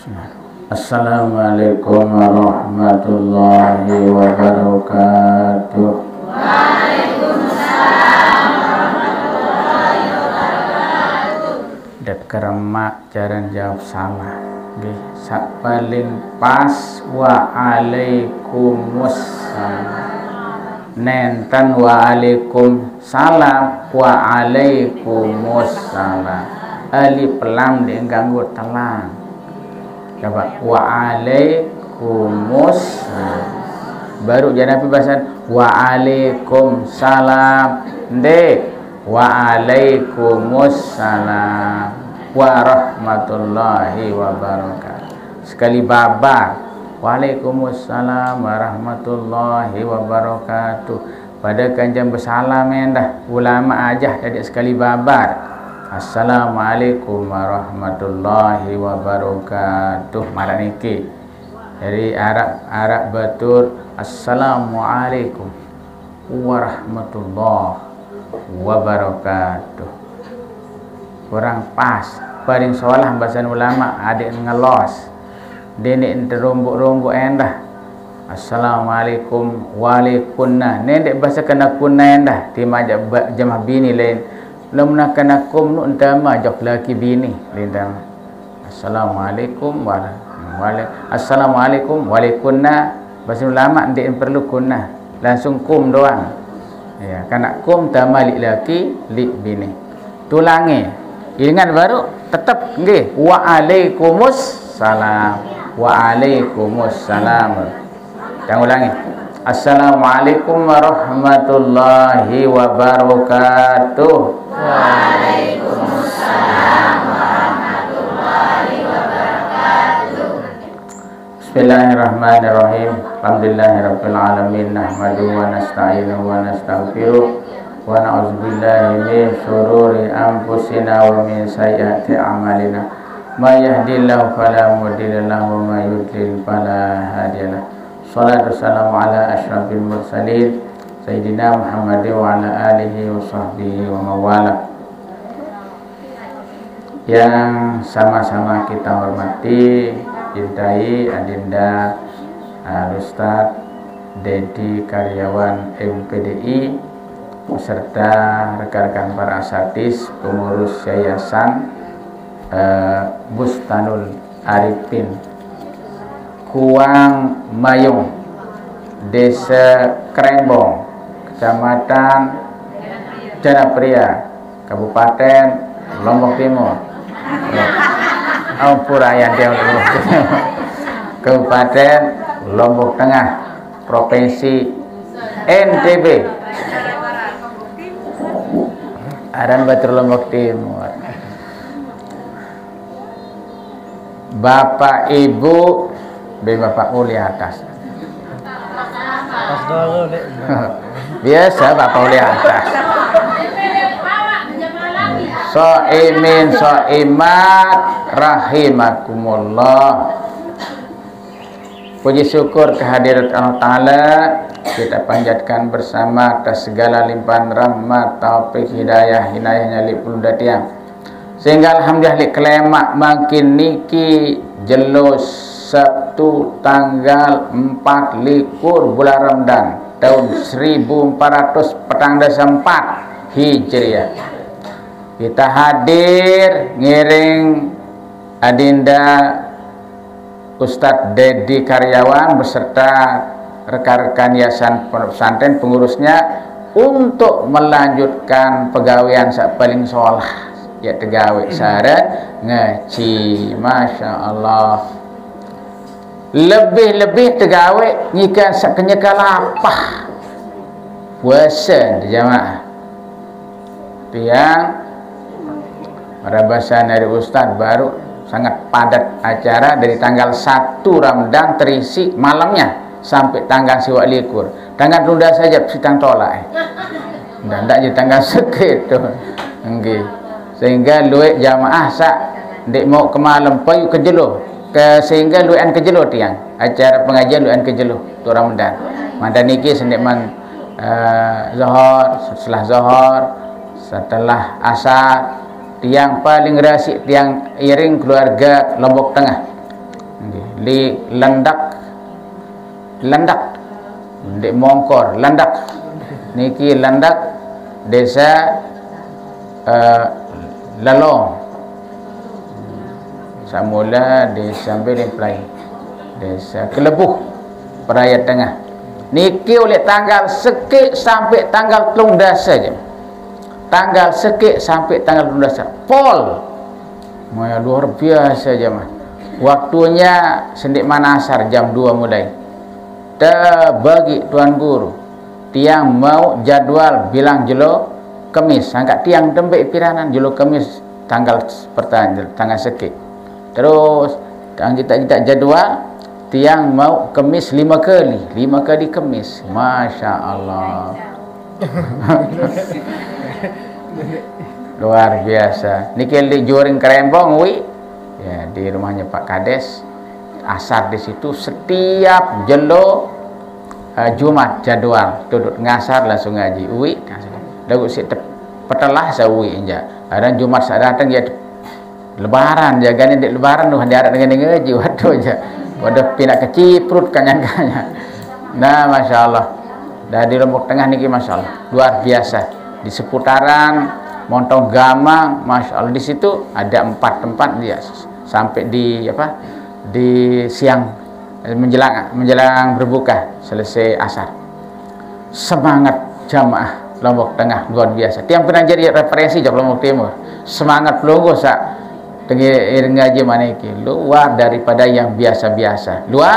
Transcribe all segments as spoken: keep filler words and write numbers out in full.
Assalamualaikum warahmatullahi wabarakatuh. Waalaikumsalam warahmatullahi wabarakatuh. Dekeremak jaran jawab salah. Nggih, sak paling pas waalaikumsalam. Nenten waalaikumsalam, waalaikumsalam. Alif lam diganggu telang. Coba waalaikumsalam. Baru jangan bahasan waalaikumsalam. Ndek waalaikumsalam warahmatullahi wabarakatuh. Sekali babar waalaikumsalam warahmatullahi wabarakatuh. Pada kanjeng bersalam endah ulama aja jadi sekali babar. Assalamualaikum warahmatullahi wabarakatuh. Malah niki dari Arab Arab betul. Assalamualaikum warahmatullahi wabarakatuh. Kurang pas. Paling solah bahasa ulama adik ngelos. Dene terumbuk-rumbuk endah. Assalamualaikum waalaikumna. Nendek bahasa kena kunna endah. Timajak jamah bini lain. Lamna kena kum nu entama jok laki bini lindang. Assalamualaikum warahmatullahi. Assalamualaikum waalaikumna. Bahasa ulama ndak perlu kunna. Langsung kum doang. Ya, kena kum tama li laki li bini. Tulangi. Ingat baru tetap nggih. Waalaikumsalam. Waalaikumsalam. Jangan ulangi. Assalamualaikum warahmatullahi wabarakatuh. Waalaikumsalam warahmatullahi wabarakatuh. Bismillahirrahmanirrahim. Alhamdulillahirabbil alamin. Nahmaduhu wa nasta'inuhu wa nastaghfiruh wa na'udzubillahi min syururi anfusina wa min sayyiati a'malina. May yahdihillahu fala mudilla lahu wa may yudlil fala hadiyalah. Shalatu wassalamu ala asyrafil mursalin Sayyidina Muhammad wa ala alihi wa sahbihi wa mawala. Yang sama-sama kita hormati, cintai Adinda Al-Ustaz Dedi karyawan M P D I beserta rekan-rekan para asatidz pengurus yayasan uh, Bustanul Arifin Kuang Mayung, Desa Krembong, Kecamatan Janapria, Kabupaten Lombok Timur. Ampura yang dia Kabupaten Lombok Tengah, Provinsi N T B. Aran Batur Lombok Timur. Bapak Ibu Be bapak uli atas. Biasa bapak uli atas. Soimin soimat rahimakumullah. Puji syukur kehadirat Allah Ta'ala kita panjatkan bersama atas segala limpahan rahmat, taufik, hidayah, hinayahnya lipul datiang. Sehingga alhamdulillah kelemak makin niki jelus Sabtu tanggal empat likur bulan Ramadan tahun seribu empat ratus petang dasa empat Hijriah. Kita hadir ngiring Adinda Ustadz Dedi karyawan beserta rekan-rekan yayasan pesantren pengurusnya untuk melanjutkan pegawaian sak paling sholah ya tegawe syarat ngaji. Masya Allah. Lebih-lebih tegawe ngikan sakenya kalapah puasa jamaah tiang merabasan dari Ustadz baru sangat padat acara dari tanggal satu Ramadan terisi malamnya sampai tanggal siwak likur. Tanggal tunda saja sitang tolak dan tak jadi tanggal segitu nggih. Sehingga luwek jamaah sak ndek mau ke malam payu kejeluh ke sehingga luan kejelo tiang acara pengajian luan kejelo tu Ramadan. Mandan niki sendekman uh, Zuhur, setelah Zuhur, setelah Asar, tiang paling rasik tiang iring keluarga Lombok Tengah. Nggih, li landak landak ndek Mongkor landak niki landak desa uh, Lalong samula desa Belempelai desa Kelebuh Peraya Tengah niki oleh tanggal sekik sampai tanggal telung dasa je tanggal sekik sampai tanggal telung dasa pol maya luar biasa je mah waktunya sendik manasar jam dua mulai dah bagi tuan guru tiang mau jadwal bilang jelo Kemis angkat tiang tembek piranan jelo Kemis tanggal pertanyaan tanggal sekik terus tang kita kita jadwal tiang mau Kemis lima kali lima kali Kemis Masya Allah luar biasa niki di Juring Kerembong wi ya di rumahnya Pak Kades asar di situ setiap jelo uh, Jumat jadwal duduk ngasar langsung ngaji wi lagu si petelah sawi inja ada Jumat saat datang ya lebaran jaganya di lebaran tuh diarah dengan ngaji waduh aja waduh pindah ke Ciprut kanyan-kanyan nah Masya Allah dah di Lombok Tengah niki Masya Allah luar biasa di seputaran Montong Gamang Masya Allah di situ ada empat tempat dia sampai di apa di siang menjelang menjelang berbuka selesai asar semangat jamaah Lombok Tengah luar biasa tiang pernah jadi referensi jauh Lombok Timur semangat pelunggu sak dengan ngaji mana iki luar daripada yang biasa-biasa luar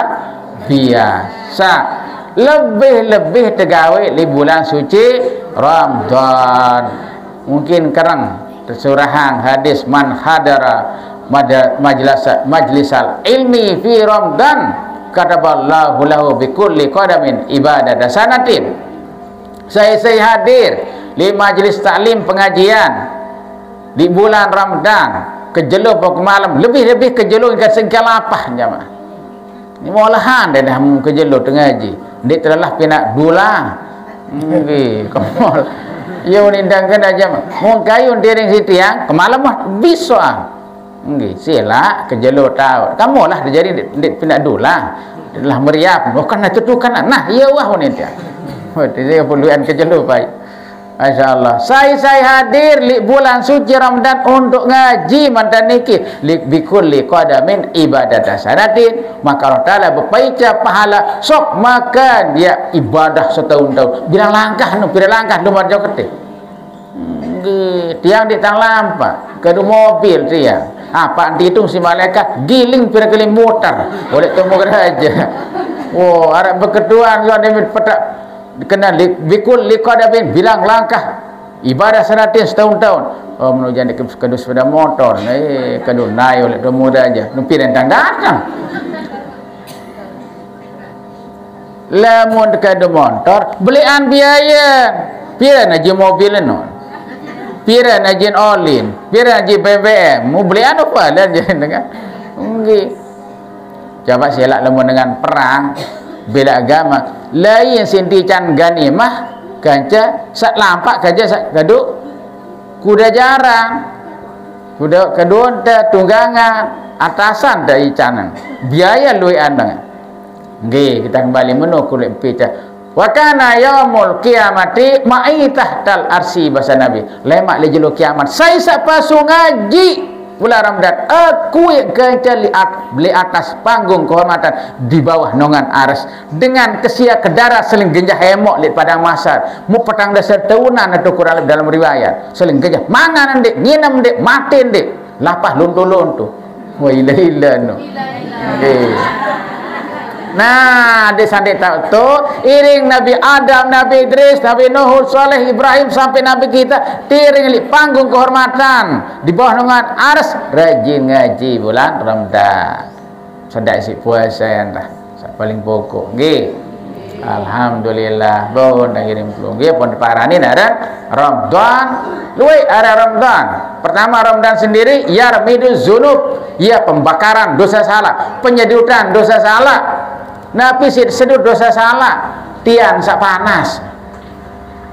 biasa lebih-lebih tegawe di bulan suci Ramadan mungkin kerang tersurahan hadis man hadara majlis majlisal ilmi fi Ramadan kataballahu lahu bi kulli qadamin ibadah dasanatin saya saya hadir di majlis taklim pengajian di bulan Ramadan kejelo pok malam lebih-lebih kejelo ke segala apa jamaah ni molahan dah dah kejelo tengaji ndik telah pinak dula nggih komol yo nindangkan aja mung kayun dering sitiang kemalam mah bisa nggih sila kejelo tahu kamu lah jadi ndik pinak dula telah meriap bukan itu kan nah iya wah ni dia oh dia perluan kejelo baik Masya Allah saya saya hadir di bulan suci Ramadan untuk ngaji mantan niki li bikulli qadamin ibadat sanatin maka Allah Ta'ala berpaica pahala sok makan dia ibadah setahun-tahun bilang langkah nu bilang langkah nu marjo ketik tiang di tang lampa ke mobil tiang apa nanti hitung si malaikat giling pira kali motor boleh temu aja oh arab berkeduan yo demi petak dikenal bikul liqadabin bilang langkah ibadah sanatin setahun-tahun oh menuju di kedua sepeda motor eh kedua naik oleh muda aja numpi rentang datang lamun kedua motor belian biaya pira naji mobil no pira naji olin pira naji B B M mau belian apa dan dengan nggih coba selak lamun dengan perang beda agama lain sintican ganimah kanca sak lampak kaja sak gaduk kuda jarang kuda kedua da tunggangan atasan da icanan biaya luy andang nggih kita kembali menu kulit pica wa kana yaumul qiyamati ma'i tahtal arsi bahasa nabi lemak le jelo kiamat saya sak pasu ngaji bulan Ramadan aku yang kencali beli atas panggung kehormatan di bawah nongan aras dengan kesia kedara seling genjah hemok di padang masar mu petang dasar tahunan atau kurang dalam riwayat seling genjah mangan ndek nginam ndek mati ndek lapah luntu-luntu wa ila ila no eh nah di sandi tahu tu iring Nabi Adam, Nabi Idris, Nabi Nuh, Saleh, Ibrahim sampai Nabi kita tiring li panggung kehormatan di bawah naungan ars rajin ngaji bulan Ramadan sedek si puasa yang dah paling pokok nggih alhamdulillah bon ngirim pulung nggih pun parani ada Ramadan luwe ada Ramadan pertama Ramadan sendiri yarmidul zunub ya pembakaran dosa salah penyedutan dosa salah napi sedut dosa salah tian sak panas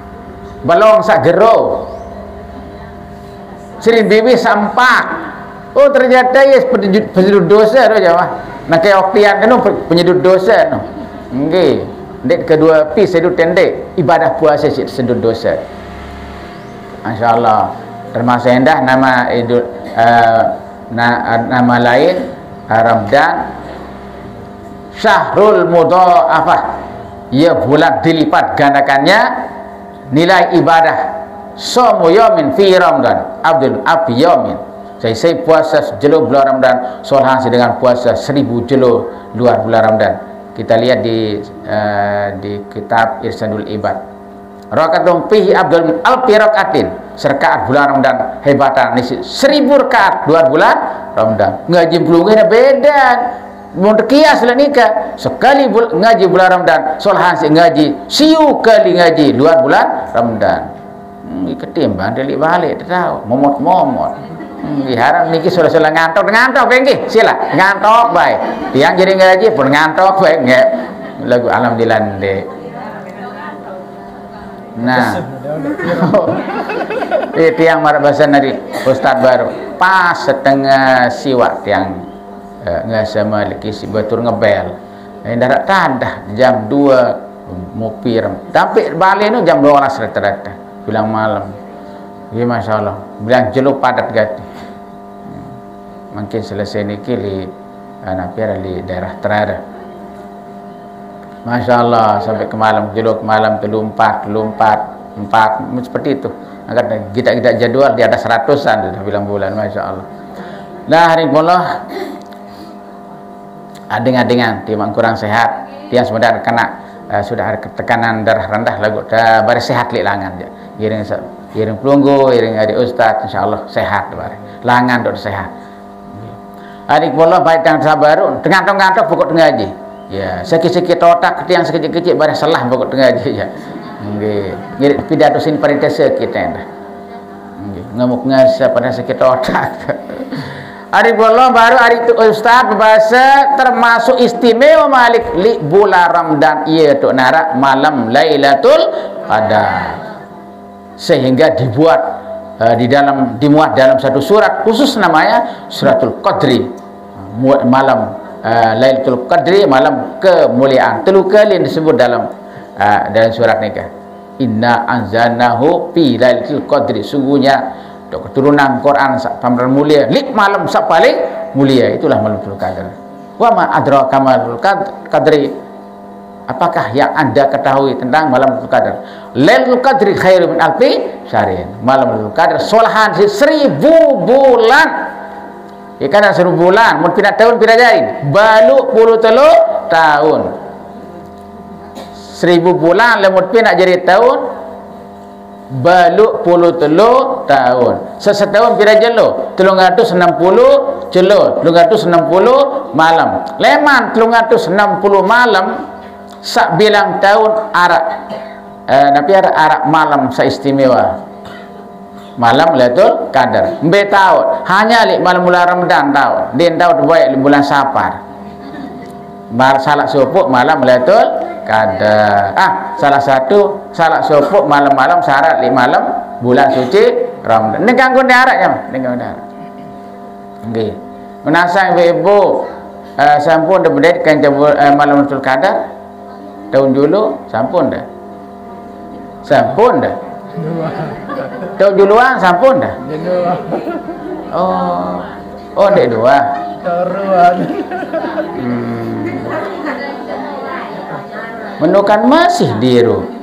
balong sak gero sirin bibi sampak Oh ternyata ya penyedut dosa tu jemaah. Nak ke oktian tu penyedut dosa tu. Nggih. Dek kedua pi sedut tendek ibadah puasa sedut dosa. Masya-Allah. Termasuk indah nama Idul uh, na, nama lain Ramadan Syahrul Mudha'afah. Ia bulan dilipat gandakannya nilai ibadah Somu yamin fi Ramadan Abdul Abi yamin. Saya saya puasa jelo bulan Ramadan solah dengan puasa seribu jelo luar bulan Ramadan. Kita lihat di uh, di kitab Irsanul Ibad. Rakaatun fihi Abdul alfi rakaatin. Serkaat bulan Ramadan hebatan nisi seribu rakaat luar bulan Ramadan. Ngaji pelungguh beda. Mau kias lah nikah sekali bul ngaji bulan Ramadan solah ngaji siu kali ngaji luar bulan Ramadan. Hmm, ketimbang delik balik tahu momot-momot. Hmm, diharap niki sudah-sudah ngantok ngantok nggih sila ngantok baik tiang jadi ngaji pun ngantok baik nggak lagu alhamdulillah dek. Nah eh tiang marah bahasa dari Ustaz baru pas setengah siwak tiang uh, ngasama lagi si batur ngebel eh darat tadah jam dua mau pirem tapi balik nu jam dua belas rata-rata bilang malam. Ya Masya Allah bilang jeluk padat gati. Mungkin selesai niki li anak piara di daerah terada. Masya Allah sampai ke malam jeluk malam telumpat telumpat empat seperti itu. Agar kita kita jadwal di atas seratusan sudah bilang bulan. Masya Allah. Nah hari Allah adeng-adengan tiang kurang sehat tiang sebenarnya kena uh, sudah ada tekanan darah rendah lagu dah baris sehat li langan je. Iring iring pelunggu iring adik ustaz insyaallah sehat bare langan dok sehat. Adik bola baik yang sabar tengah-tengah pokok ngaji. Ya, sikit-sikit otak yang sekecil-kecil bare salah pokok ngaji ya. Nggih. Ngirit pidato sin parentese kita dah. Nggih, ngamuk ngasa pada sikit otak. Adik bola baru adik tu ustaz bahasa termasuk istimewa Malik li bulan Ramadan ia tu nara malam Lailatul Qadar. Sehingga dibuat uh, di dalam dimuat dalam satu surat khusus namanya Suratul Qadri. Malam uh, Lailatul Qadri malam kemuliaan telu kali disebut dalam uh, dalam surat nikah. Inna anzalnahu fi Lailatul Qadri sungguhnya keturunan Quran pameran mulia li malam sak paling mulia itulah Lailatul Qadar. Wa ma adraka ma Lailatul Qadri apakah yang Anda ketahui tentang malam Lailatul Qadar? Lailatul Qadri khairum min alfi syahrin. Malam Lailatul Qadar solahan seribu bulan. Ikan ada seribu bulan, mun pindah tahun pindah jadi balu puluh telu tahun. Seribu bulan lemut pindah jadi tahun balu puluh telu tahun. Sesetahun pindah jelo telung ratus enam puluh jelo telung ratus enam puluh malam. Leman telung ratus enam puluh malam sak bilang tahun arak eh, napi ada arak malam seistimewa. Malam Lailatul Qadar. Mbe tahu hanya li malam bulan Ramadan tahu. Din tahu baik bulan Safar. Bar salah sopuk malam Lailatul Qadar. Ah, salah satu salah sopuk malam-malam syarat li malam bulan suci Ramadan. Ini ganggu darat ya, ini ganggu darat. Nggih. Menasang ibu uh, sampun dah berdedkan uh, malam Lailatul Qadar. Tahun dulu sampun dah. Sampun dah. Tahun duluan sampun dah. Oh. Oh, dek dua. Taruhan. Hmm. Menukan masih diru.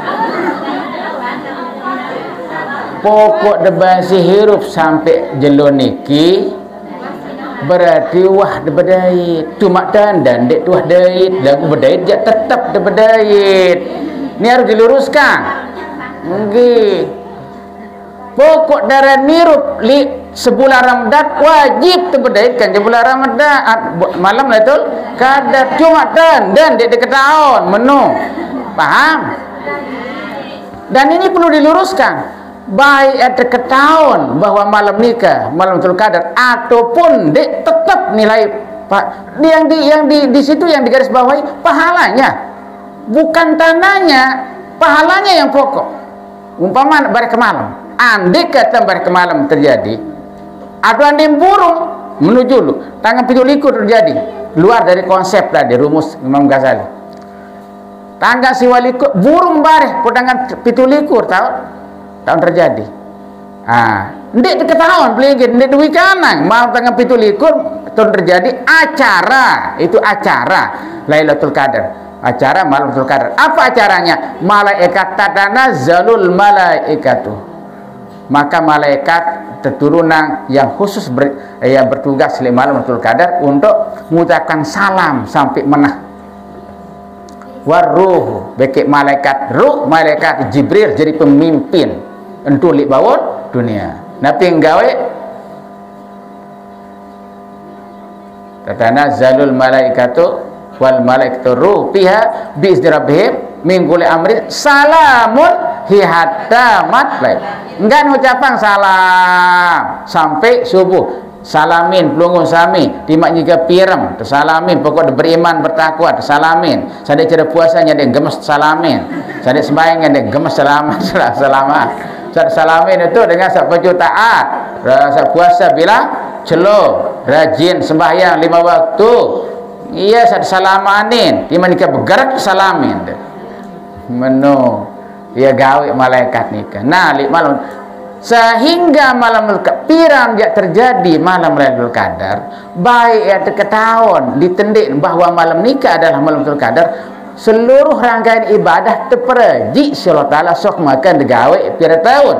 Pokok debasi hirup sampai jelo niki berarti wah debedait. Cuma dandan dek tuah dait lagu bedait jak tetap debedait. Ini harus diluruskan. Nggih. Pokok darah nirup li sebulan Ramadan wajib terbedaitkan di bulan Ramadan malam Lailatul Qadar cuma dan dan di dekat tahun menu paham dan ini perlu diluruskan baik ada ketahuan bahwa malam nikah malam Lailatul Qadar ataupun di, tetap nilai pak yang di yang di di situ yang digaris bawahi pahalanya bukan tanahnya pahalanya yang pokok umpama bar ke malam andai kata bar ke malam terjadi atau andin burung menuju lu tanggal pitu likur terjadi luar dari konsep tadi rumus Imam Ghazali. Tanggal siwalikur burung bareh pertanggal pitu likur tahun tahun terjadi. Ah, ndek diketahuan pelingin ndek duwi kanang mau tanggal pitu likur tahun terjadi acara itu acara Lailatul Qadar. Acara malam Lailatul Qadar. Apa acaranya? Malaikat tatanazzalul malaikatu. Maka malaikat keturunan yang khusus ber, yang bertugas di malam Lailatul Qadar untuk mengucapkan salam sampai menah. Waruh, bekik malaikat ruh, malaikat Jibril jadi pemimpin untuk li bawon dunia. Nabi nggawe tatanazzalul malaikatu wal malaikatu ruh fiha bi izni rabbihim min kulli amrin salamun hi hatta matlaib. Enggak ucapan salam sampai subuh. Salamin pelungun sami timak juga pirem tersalamin pokok beriman bertakwa tersalamin sadek cara puasanya dia gemes salamin sadek sembahyangnya dia gemes selamat selamat sadek salamin itu dengan sebaju taat rasa puasa bilang celo rajin sembahyang lima waktu iya sadek salamanin timak nikah bergerak salamin menu ia gawe malaikat nikah nah lima malam sehingga malam piram yang terjadi malam Lailatul Qadar baik ya ketahuan ditendik bahwa malam nikah adalah malam Lailatul Qadar seluruh rangkaian ibadah terpereji Allah Ta'ala sok makan digawe pira tahun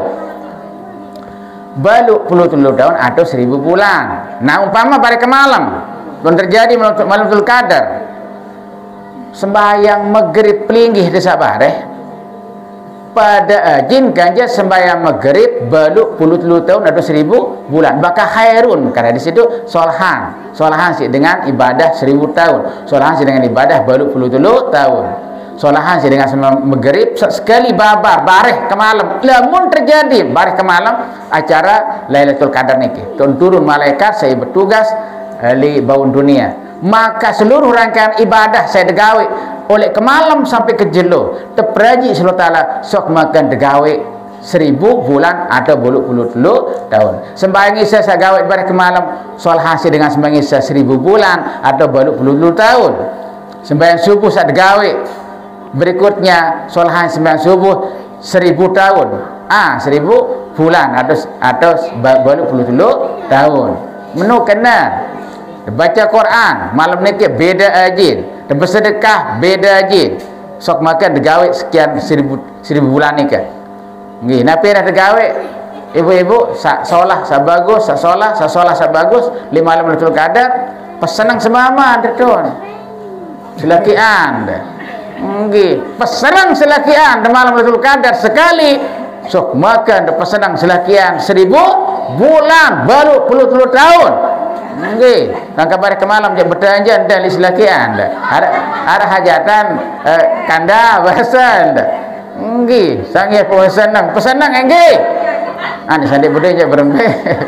balu puluh tujuh tahun atau seribu bulan. Nah umpama pada ke malam pun terjadi malam Lailatul Qadar sembahyang maghrib pelinggih desa bareh pada ajin ganja sembahyang maghrib balu puluh tujuh tahun atau seribu bulan bakal khairun karena di situ solhan solhan sih dengan ibadah seribu tahun solhan sih dengan ibadah balu puluh tujuh tahun solhan sih dengan sembahyang maghrib sekali babar bareh ke malam lamun terjadi bareh ke malam acara Lailatul Qadar niki turun malaikat saya bertugas li baun dunia maka seluruh rangkaian ibadah saya degawe oleh ke malam sampai ke jelo terperaji Allah Ta'ala sok makan degawe seribu bulan atau bulu puluh puluh tahun sembahyang isya saya gawe pada ke malam soal hasil dengan sembahyang isya seribu bulan atau bulu puluh puluh tahun sembahyang subuh saya degawe berikutnya soal hasil sembahyang subuh seribu tahun ah seribu bulan atau atau bulu puluh puluh tahun menu kena baca Quran malam niki beda ajin bersedekah beda ajin sok makan digawe sekian seribu seribu bulan nikah nggih napi dah digawe ibu-ibu sak solah sak bagus sak solah sak solah sak bagus lima malam Lailatul Qadar pesenang semama detun selakian nggih pesenang selakian malam Lailatul Qadar sekali sok makan pesenang selakian seribu bulan baru puluh puluh tahun nggih tangkap pada ke malam je bertanjan dan islakian ada ada hajatan eh, kanda bahasan nggih sange pesenang pesenang nggih ani sandi budaya je berembe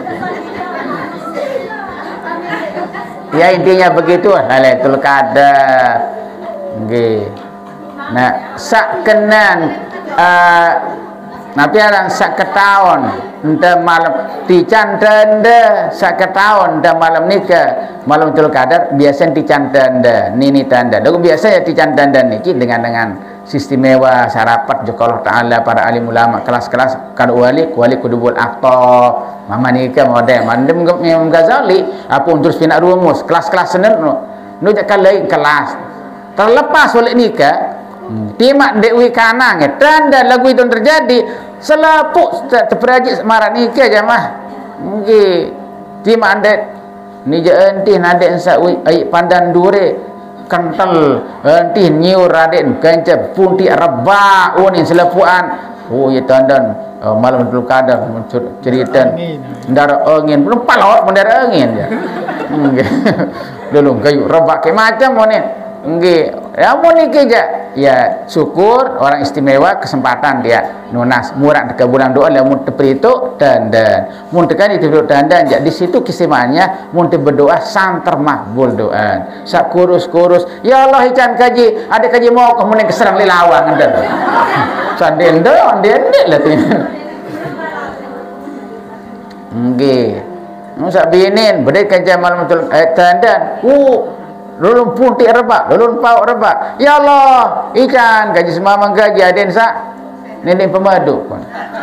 ya intinya begitu Lailatul Qadar nggih nah sak kenan uh, napi arang sak ketaon ente malam tican tanda sak ketaon ente malam nikah malam Lailatul Qadar biasa tican tanda nini tanda lalu biasa ya tican tanda niki dengan dengan istimewa sarapat juga Allah Ta'ala para alim ulama kelas-kelas kada wali wali kudubul akto mama nikah model mandem Imam Ghazali apa terus pina rumus kelas-kelas senen no nu jakal lain kelas terlepas oleh nikah timak dewi kanang tanda lagu itu terjadi selapuk terperajik semarak nikah jamaah nggih timak ande ni je entih nade sawi ai pandan dure kental entih nyiur raden kancap punti reba unin selapuan oh ya tandan uh, malam Lailatul Qadar cerita ndara angin belum palawat mendara angin ya nggih dulu kayu reba ke macam monen nggih ya mun iki ja ya syukur orang istimewa kesempatan dia nunas murah ke bulan doa lamun teprito dandan mun tekan itu dandan ja di situ kisimannya mun berdoa santer makbul doa sak kurus-kurus ya Allah ican kaji ada kaji mau kemudian keserang lilawang enden sandendo ndendek lah nggih Musa binin bedai kerja malam betul eh, tandan. Uh, lulun puntik rebak, lulun pauk rebak. Ya Allah, ikan gaji semamang gaji aden sak nenek pemadu pun.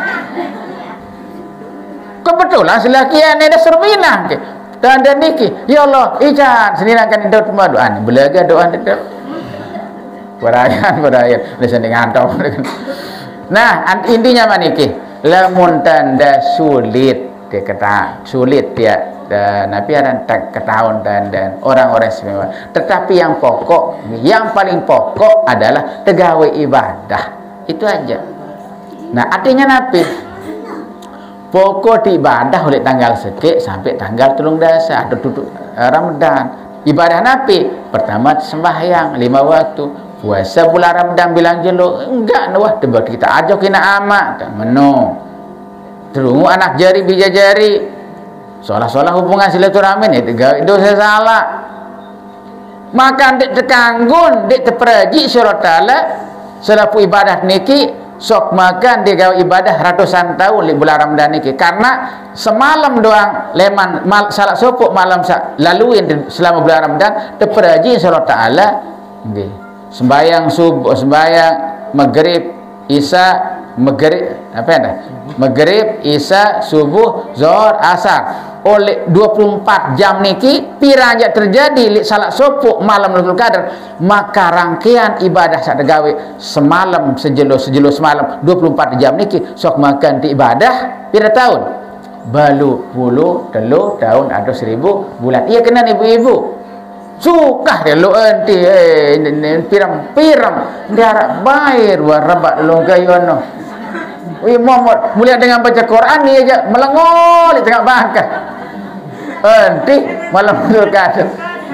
Kebetulan selakian ada serbina ke. Tandan niki. Ya Allah, ikan seninakan daun pemadu. Ah, belaga doa itu. Berayan, berayan. Lesen ngantau. Nah, intinya mana niki? Lamun tanda sulit dia kata sulit dia dan Nabi ada ketahuan dan dan orang-orang istimewa. Tetapi yang pokok, yang paling pokok adalah tegawai ibadah. Itu aja. Nah, artinya Nabi pokok di ibadah oleh tanggal sedek sampai tanggal tulung dasa atau tutup Ramadan. Ibadah Nabi pertama sembahyang lima waktu, puasa bulan Ramadan bilang jelo enggak wah debat kita aja kena amat meno. Terungu anak jari bija jari seolah-olah hubungan silaturahmi ini dosa salah maka dek tekanggun dek terpereji surat ta'ala selaku ibadah niki sok makan dia gawe ibadah ratusan tahun di bulan Ramadan niki karena semalam doang leman mal, salat sopuk malam sa, laluin selama bulan Ramadan terpereji surat ta'ala nggih sembayang subuh sembayang maghrib isya maghrib apa ya maghrib isya subuh zuhur asar oleh dua puluh empat jam niki piranja terjadi li salat sopuk malam Lailatul Qadar maka rangkaian ibadah sak gawe semalam sejelo sejelo semalam dua puluh empat jam niki sok makan di ibadah pira tahun balu puluh telu tahun atau seribu bulan iya kena ibu-ibu suka dia lo enti eh pirang-pirang dia bayar warabak lo kayono. Wih Muhammad mulia dengan baca Quran ni aja melengol di tengah bangkai. Enti malam Lailatul Qadar.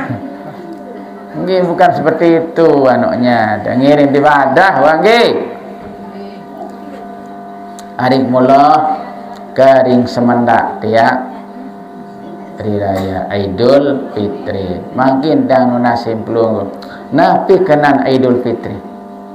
Nggih bukan seperti itu anaknya. Dan ngiring ibadah wangi. Adik mula garing semendak dia Hari Raya Idul Fitri. Makin dan nasim pelunggu. Napi kenan Idul Fitri.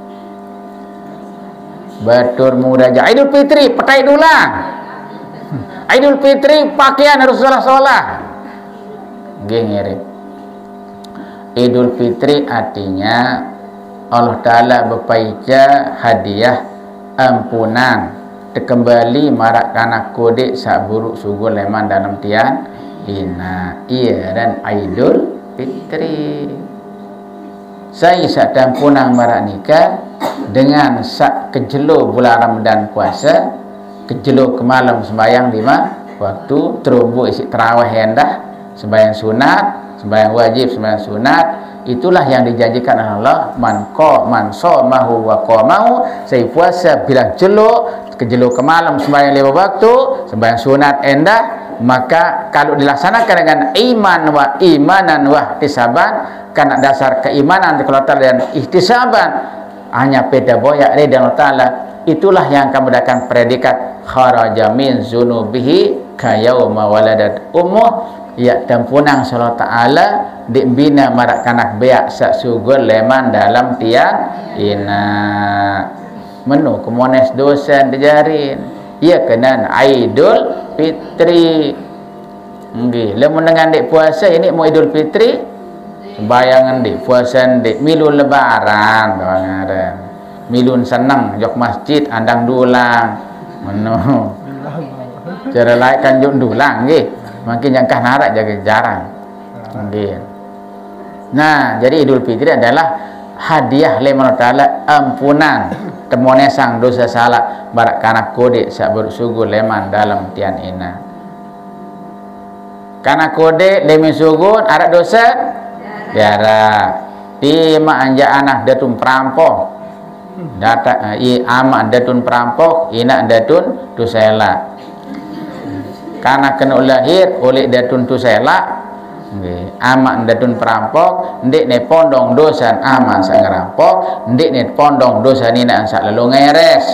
Batur muraja Idul Fitri petai dulang. Idul Fitri pakaian harus sholah-sholah. Nggih Idul Fitri artinya Allah Ta'ala berpaija hadiah ampunan terkembali marak kanak kodek sak buruk sugul leman dalam tian ina iya dan Idul Fitri saya sak tampunang marak nikah dengan sak kejelo bulan Ramadan puasa kejelo ke malam sembahyang lima waktu terumbu isi terawih hendah sembahyang sunat sembahyang wajib sembahyang sunat itulah yang dijanjikan Allah man qa man shamahu wa qamahu saya puasa bilang jelo kejelo ke malam sembahyang lima waktu sembahyang sunat hendah maka kalau dilaksanakan dengan iman wa imanan wa ihtisaban karena dasar keimanan kepada dan ihtisaban hanya beda boyak dari Allah Ta'ala itulah yang kamu mendapatkan predikat kharaja min zunubihi kayauma waladat ummuh ya tampunang Allah Ta'ala dibina marak kanak beak sak sugul leman dalam tian ina menu kemones dosa dijarin ia kenan Idul Fitri nggih lamun dengan dek puasa ini mau Idul Fitri sembayangan di puasa di milun lebaran kawan milun senang jok masjid andang dulang meno cara lain kan jok dulang nggih makin yang kah narak jaga jarang nggih nah jadi Idul Fitri adalah hadiah leman Ta'ala ampunan temone sang dosa salah barak kanak kode sak bersugu leman dalam tian ina kanak kode lemen sugun ada dosa biara di mak anja anak datun perampok data i amak datun perampok ina datun tusela karena kena lahir oleh datun tusela nggih amak datun perampok ndek ne pondong dosan amak sak ngerampok ndek ne pondong dosa nina sak lalu ngeres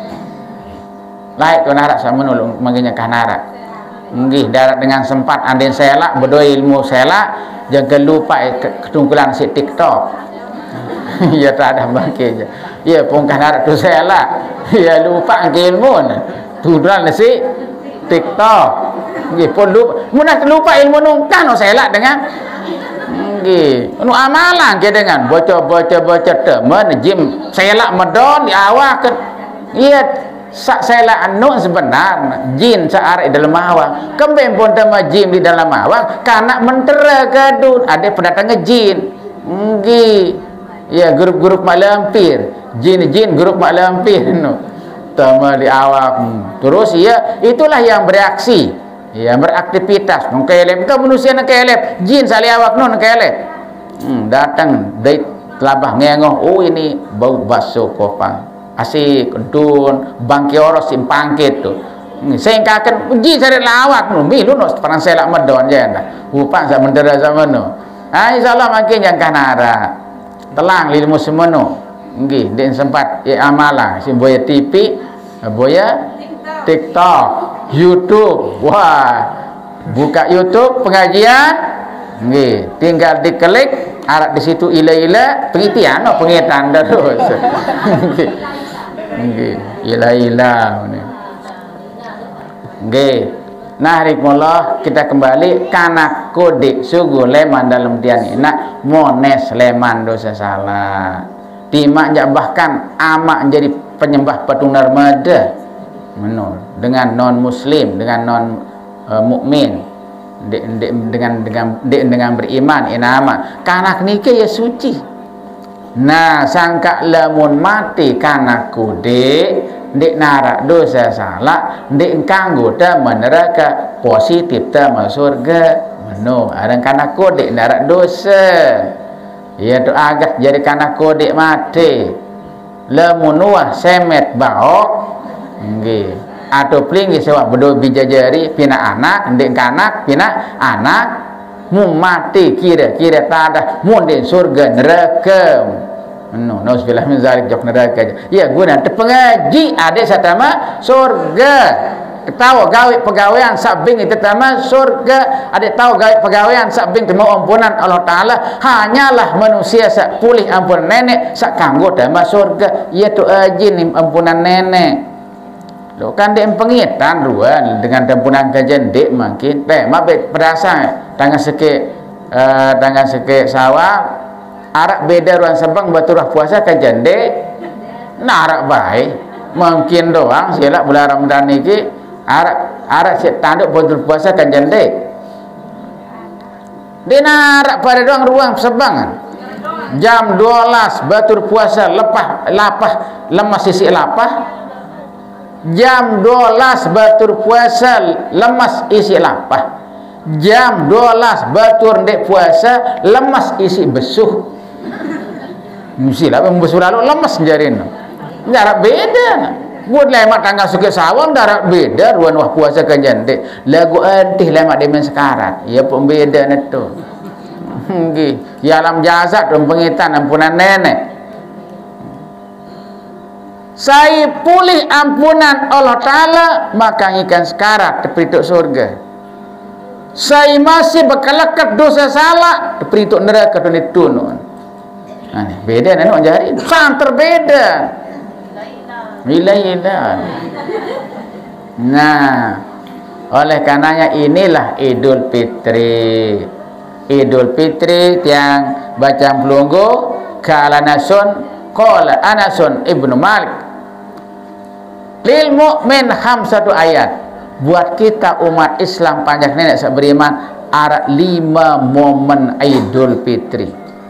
laik narak sama nulung maginya kanarak nggih darat dengan sempat anden selak bedo ilmu selak jangan lupa ketungkulan si TikTok ya tak ada bangkit ya pun kanarak tu selak ya lupa ke ilmu tuduran si TikTok Nggih, pun lupa. Mun lupa ilmu nun kan selak dengan nggih. Nu amalan ke dengan baca-baca baca temen jim selak medon di awak ke. Iya, sak selak anu sebenarnya jin saarek dalam awak. Kembeng pun tema jin di dalam awak karena mentera kadun ada pendatang jin. Nggih. Ya, grup-grup mak lampir. Jin-jin grup mak lampir no. Tema di awak. Terus ya, itulah yang bereaksi. Ya, beraktivitas. Nong kelep ke manusia nang kelep. Jin sali awak non kelep. Hmm, datang dari telabah ngengoh. Oh ini bau baso kopang. Asik dun bangkioro simpangkit tu. Sengkakan jin sari lawak no. Milu no perang selak medon jenda. Upang sak mendera sama no. Ah insyaallah makin yang kanara. Telang ilmu semono. Nggih, den sempat ya amalan sim boya T V, boya TikTok, YouTube. Wah, buka YouTube pengajian, nggih, tinggal diklik, arah di situ ila-ila, pengertian, no, pengertian terus. Nggih, ila-ila. Nggih. Nah, hikmullah kita kembali karena kode sugu leman dalam tian ina mones leman dosa salah. Timak bahkan amak menjadi penyembah patung narmada. Menol dengan non muslim, dengan non uh, mukmin, de, de, dengan dengan de, dengan beriman inama karena nike ya suci. Nah sangka lamun mati karena kude dek narak dosa salah dek kanggo ta neraka positif ta masuk surga meno ada karena kude narak dosa ya tu agak jadi karena kude mati lamun wah semet baok nggih atau plingi sewa bedo bijajari pina anak ndek kanak pina anak mu mati kira-kira tada mun den surga neraka no nauzubillah min zalik jok neraka ya guna te pengaji ade satama surga tahu gawe pegawaian sabing itu tama surga ada tahu gawe pegawaian sabing temu ampunan Allah taala hanyalah manusia sak pulih ampun nenek sak kanggo tama surga ya tu ajin ampunan nenek. Lo kan dia pengitan ruan dengan tempunan kajian dek makin teh mabek perasa tangan seke uh, tangan seke sawah arak beda ruan sebang baturah puasa kajian dek narak baik mungkin doang silap bulan Ramadan niki arak arak si tanduk batur puasa kajian dek dia narak pada doang ruang sebangan jam dua belas batur puasa lepah lapah lemas sisi lapah jam dua belas batur puasa lemas isi lapah jam dua belas batur ndek puasa lemas isi besuh mesti lah besuh lalu lemas jarin jarak beda buat lemak tangga suke sawang darat beda ruan wah puasa kan jande lagu antih lemak demen sekarat ya pembeda neto nggih ya alam jasad dan pengitan ampunan nenek saya pulih ampunan Allah Ta'ala maka ikan sekarat terperituk surga saya masih berkelekat dosa salah terperituk neraka dan itu nah, beda nak jari sangat berbeda ilah-ilah nah oleh karenanya inilah Idul Fitri Idul Fitri yang baca pelunggu kala nasun qala Anasun ibnu Malik lil mu'min khamsatu ayat buat kita umat Islam panjang nenek sak beriman ada lima momen Idul Fitri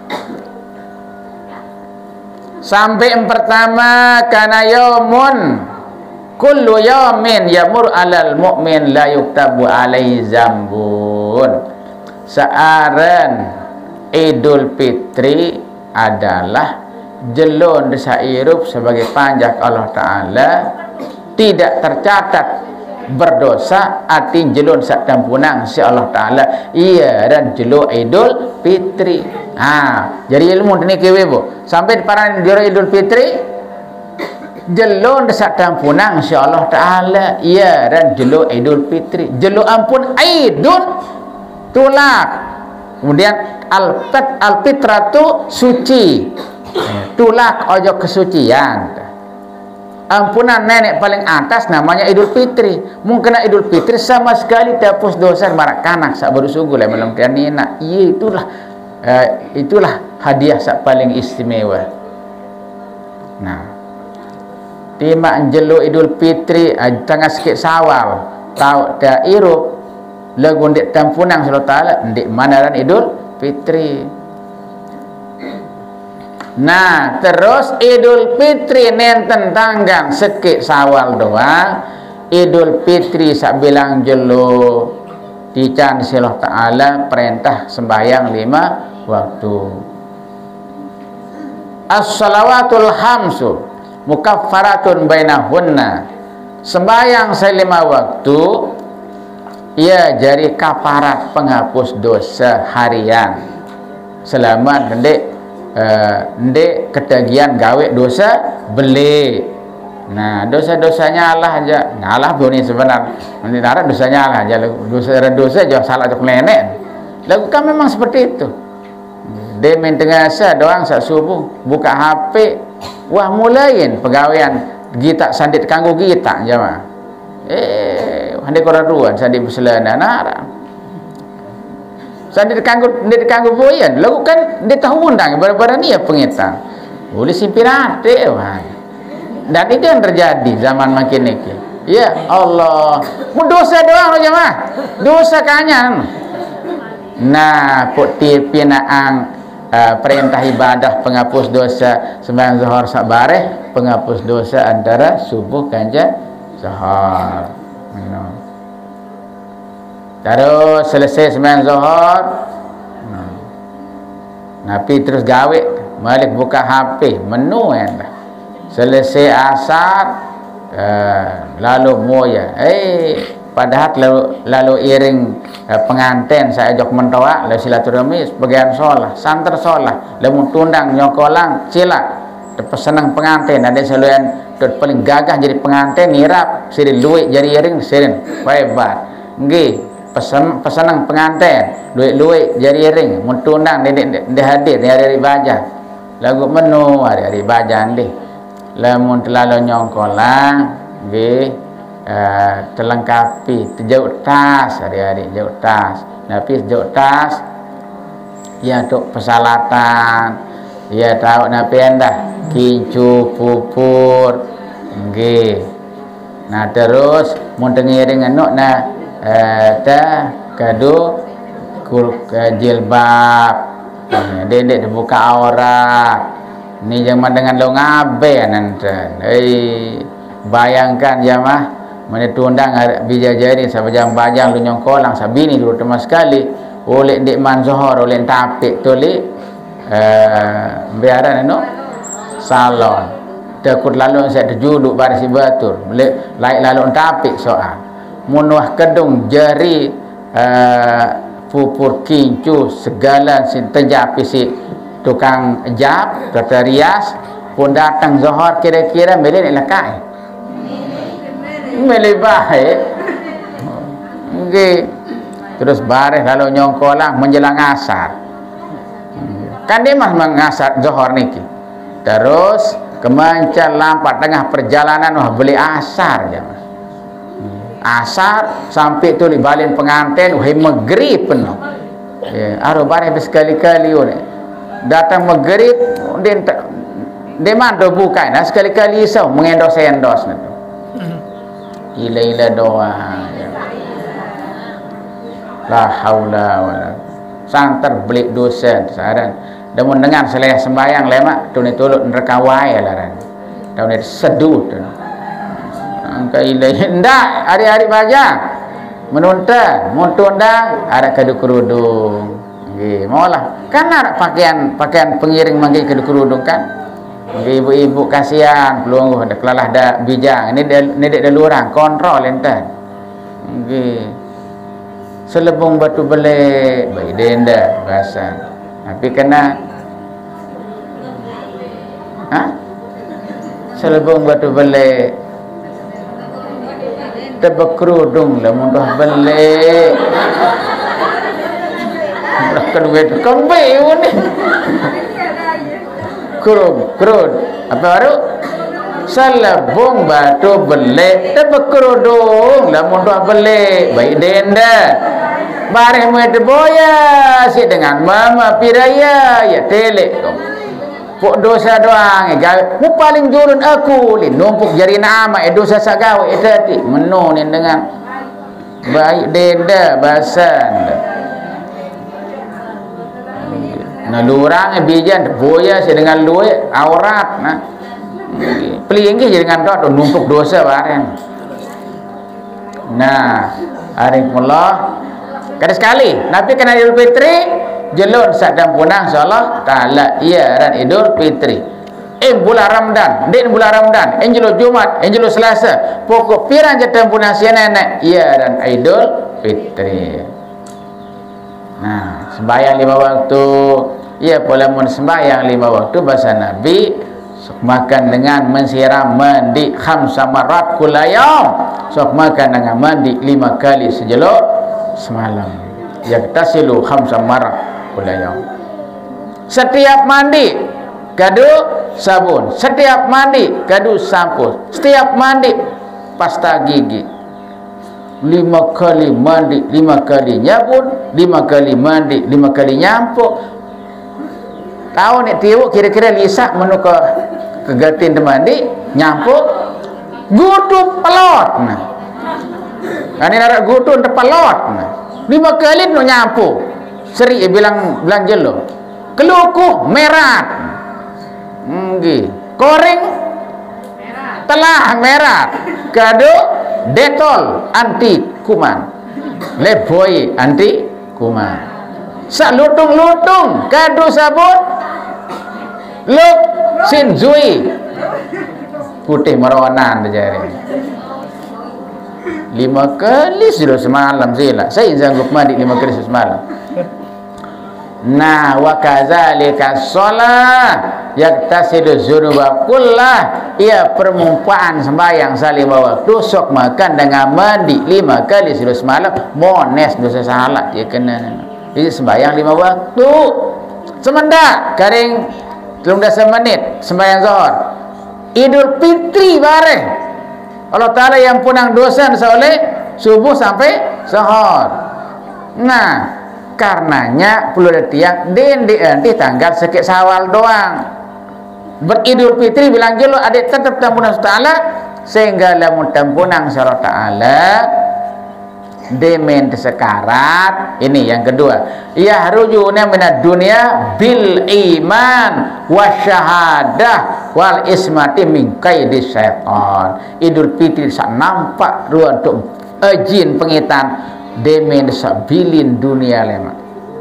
sampai yang pertama kana yaumun kullu yaumin yamur alal mu'min la yuktabu alaihi zambun saaran Idul Fitri adalah jelun desa irup sebagai panjak Allah Ta'ala tidak tercatat berdosa ati jelun sak tampunang si Allah Ta'ala iya dan jelu Idul Fitri ha jadi ilmu ni kewe bu sampai para jero Idul Fitri jelun sak tampunang si Allah Ta'ala iya dan jelu Idul Fitri jelu ampun Idul tulak kemudian al-fat al-fitratu suci tulak ojo kesucian ampunan nenek paling atas namanya Idul Fitri. Mungkin Idul Fitri sama sekali dihapus dosa marak kanak sak baru sugu lah malam tianina. Iya itulah uh, itulah hadiah sak paling istimewa. Nah, tima anjelo Idul Fitri uh, tengah sikit sawal tau da irup lagu ndik tampunang sallallahu taala ndik manaran Idul Fitri. Nah, terus Idul Fitri nenten tanggang sekik sawal doang. Idul Fitri sak bilang jelo dican Allah Ta'ala perintah sembahyang lima waktu. As-salawatul hamsu mukaffaratun bainahunna. Sembahyang selima waktu ia jadi kafarat penghapus dosa harian selama ndek Uh, ndek ketagihan gawe dosa beli. Nah, dosa-dosanya Allah aja. Nah, Allah buni sebenar. Nanti nara dosanya Allah aja. Dosa dosa jangan salah jok nenek. Lakukan memang seperti itu. Dia main tengah asa doang sak subuh buka H P. Wah, mulain pegawaian kita sandit kanggo kita jamaah. Eh, hande koraduan sandit beselana nara. Saya dia kanggo dia kanggo boyan. Lagu kan dia tahu undang barang-barang ni ya pengetang. Boleh simpirate wah. Dan itu yang terjadi zaman makin ini. Ya Allah, mu dosa doang loh jemaah. Dosa kanyan. Nah, putih pinaang uh, perintah ibadah penghapus dosa sembahyang zuhur sak bareh, penghapus dosa antara subuh kanca zuhur. No. Terus selesai sembahyang zuhur, nah, Nabi terus gawe, balik buka H P, menu ya. Selesai asar, uh, lalu moya, eh, padahal lalu lalu iring uh, pengantin saya ajak mentoa, lalu silaturahmi sebagian sholah, santer sholah, lalu tundang nyokolang, cilak, pesenang pengantin, ada selalu yang paling gagah jadi pengantin, nirap, sirin luik jadi iring, sirin, hebat, nggih. Pesan pesanang pengantin luik-luik jari ring muntundang dia dia hadir dia dari baja lagu menu hari-hari baja ndih lamun terlalu nyongkolang nggih uh, terlengkapi terjauh tas hari-hari jauh tas napi jauh tas ya untuk persalatan ya tahu napi endah kincu pupur nggih. Nah terus mun tengiring enuk nah ada kado kul jilbab dendek dibuka aurat ni jangan dengan lo ngabe nanten. Eh bayangkan jamaah mana tundang bijajari sampai jam bajang lu nyongkolang sabini dulu temas sekali oleh dek man zuhur oleh tapik tuli eh biaran anu salon takut lalu saya terjuduk baris batur laik lalu tapik soal munuah kedung jari uh, pupur kincu segala si terjapi si tukang jap kata rias pun datang zuhur kira-kira milih nak lekai milih baik okay. Terus baris lalu nyongkolang menjelang asar kan dia mah mengasar zuhur niki terus kemancar lampat tengah perjalanan wah beli asar je asar sampai tu dibalin pengantin wahai maghrib penuh ya aro barang bersekali-kali ni datang maghrib dia dia mando buka nah sekali-kali isau mengendos-endos tu ila-ila doa ya. La haula wala santer belik dosa saran dan mun dengar seleh sembayang lemak tu ni tuluk neraka wae laran tau ni seduh tu angka ilahi ndak hari-hari baja menunta muntundang ada kadu kerudung nggih maulah kan ada pakaian pakaian pengiring mangke kadu kerudung kan nggih ibu-ibu kasihan pelungguh ada kelalah dak bijang ini ini dek lurang kontrol enten nggih selebung batu belek baik denda bahasa tapi kena ha selebung batu belek tebak kerudung lah mudah beli mudah kedua itu kembe ini kerud kerud apa baru selebung batu belik tebekerudung lamun doa belik baik denda bareng mete boya si dengan mama piraya ya telek tu pok dosa doang gawe mu paling jurun aku li numpuk jari nama e dosa sagawe tadi menu ni dengan baik denda basan nah lurang bijan boya si dengan luwe aurat nah pelinggi dengan doa numpuk dosa bareng nah arikumullah kada sekali Nabi kena Idul Fitri jelun sadam punang insyaallah taala iya dan Idul Fitri eh bulan Ramadan din bulan Ramadan enjelo Jumat enjelo Selasa pokok pirang jadam punang siana iya dan Idul Fitri. Nah sembahyang lima waktu iya pola mun sembahyang lima waktu bahasa Nabi makan dengan mensiram mandi khamsa marat kulayam sok makan dengan mandi lima kali sejelok semalam yaktasilu khamsa marat kulayam setiap mandi kadu sabun setiap mandi kadu sampo setiap mandi pasta gigi lima kali mandi lima kali nyabun lima kali mandi lima kali nyampo tahu nih tiwuk kira-kira lisak menu ke kegatin mandi nyampo gudu pelot nah ini narak gudu untuk pelot nah lima kali no nyampu seri bilang belanja lo keluku merat nggih koreng telah merat kado detol anti kuman leboi anti kuman sak lutung-lutung kado sabun luk sinzui putih merawanan jari lima kali sudah semalam sila saya sanggup mandi lima kali semalam. Nah wa kadzalika shalah yaktasidu dzunuba kullah ia permumpaan sembahyang salima waktu sok makan dengan mandi lima kali sudah semalam mones dosa salah dia kena jadi sembahyang lima waktu semendak garing telung dasa menit sembahyang zuhur Idul Fitri bareng Allah Ta'ala yang punang dosa oleh subuh sampai zuhur. Nah karenanya perlu ditiak den di nanti tanggal sekit Syawal doang beridul Fitri bilang jelo adik tetap tampunang Ta'ala sehingga lamun tampunang Allah Ta'ala demen sekarat ini yang kedua ya harujuna minad dunia bil iman wasyahadah wal ismati min kaidis syaitan. Idul Fitri sak nampak ruang untuk jin pengitan demen sabilin dunia lema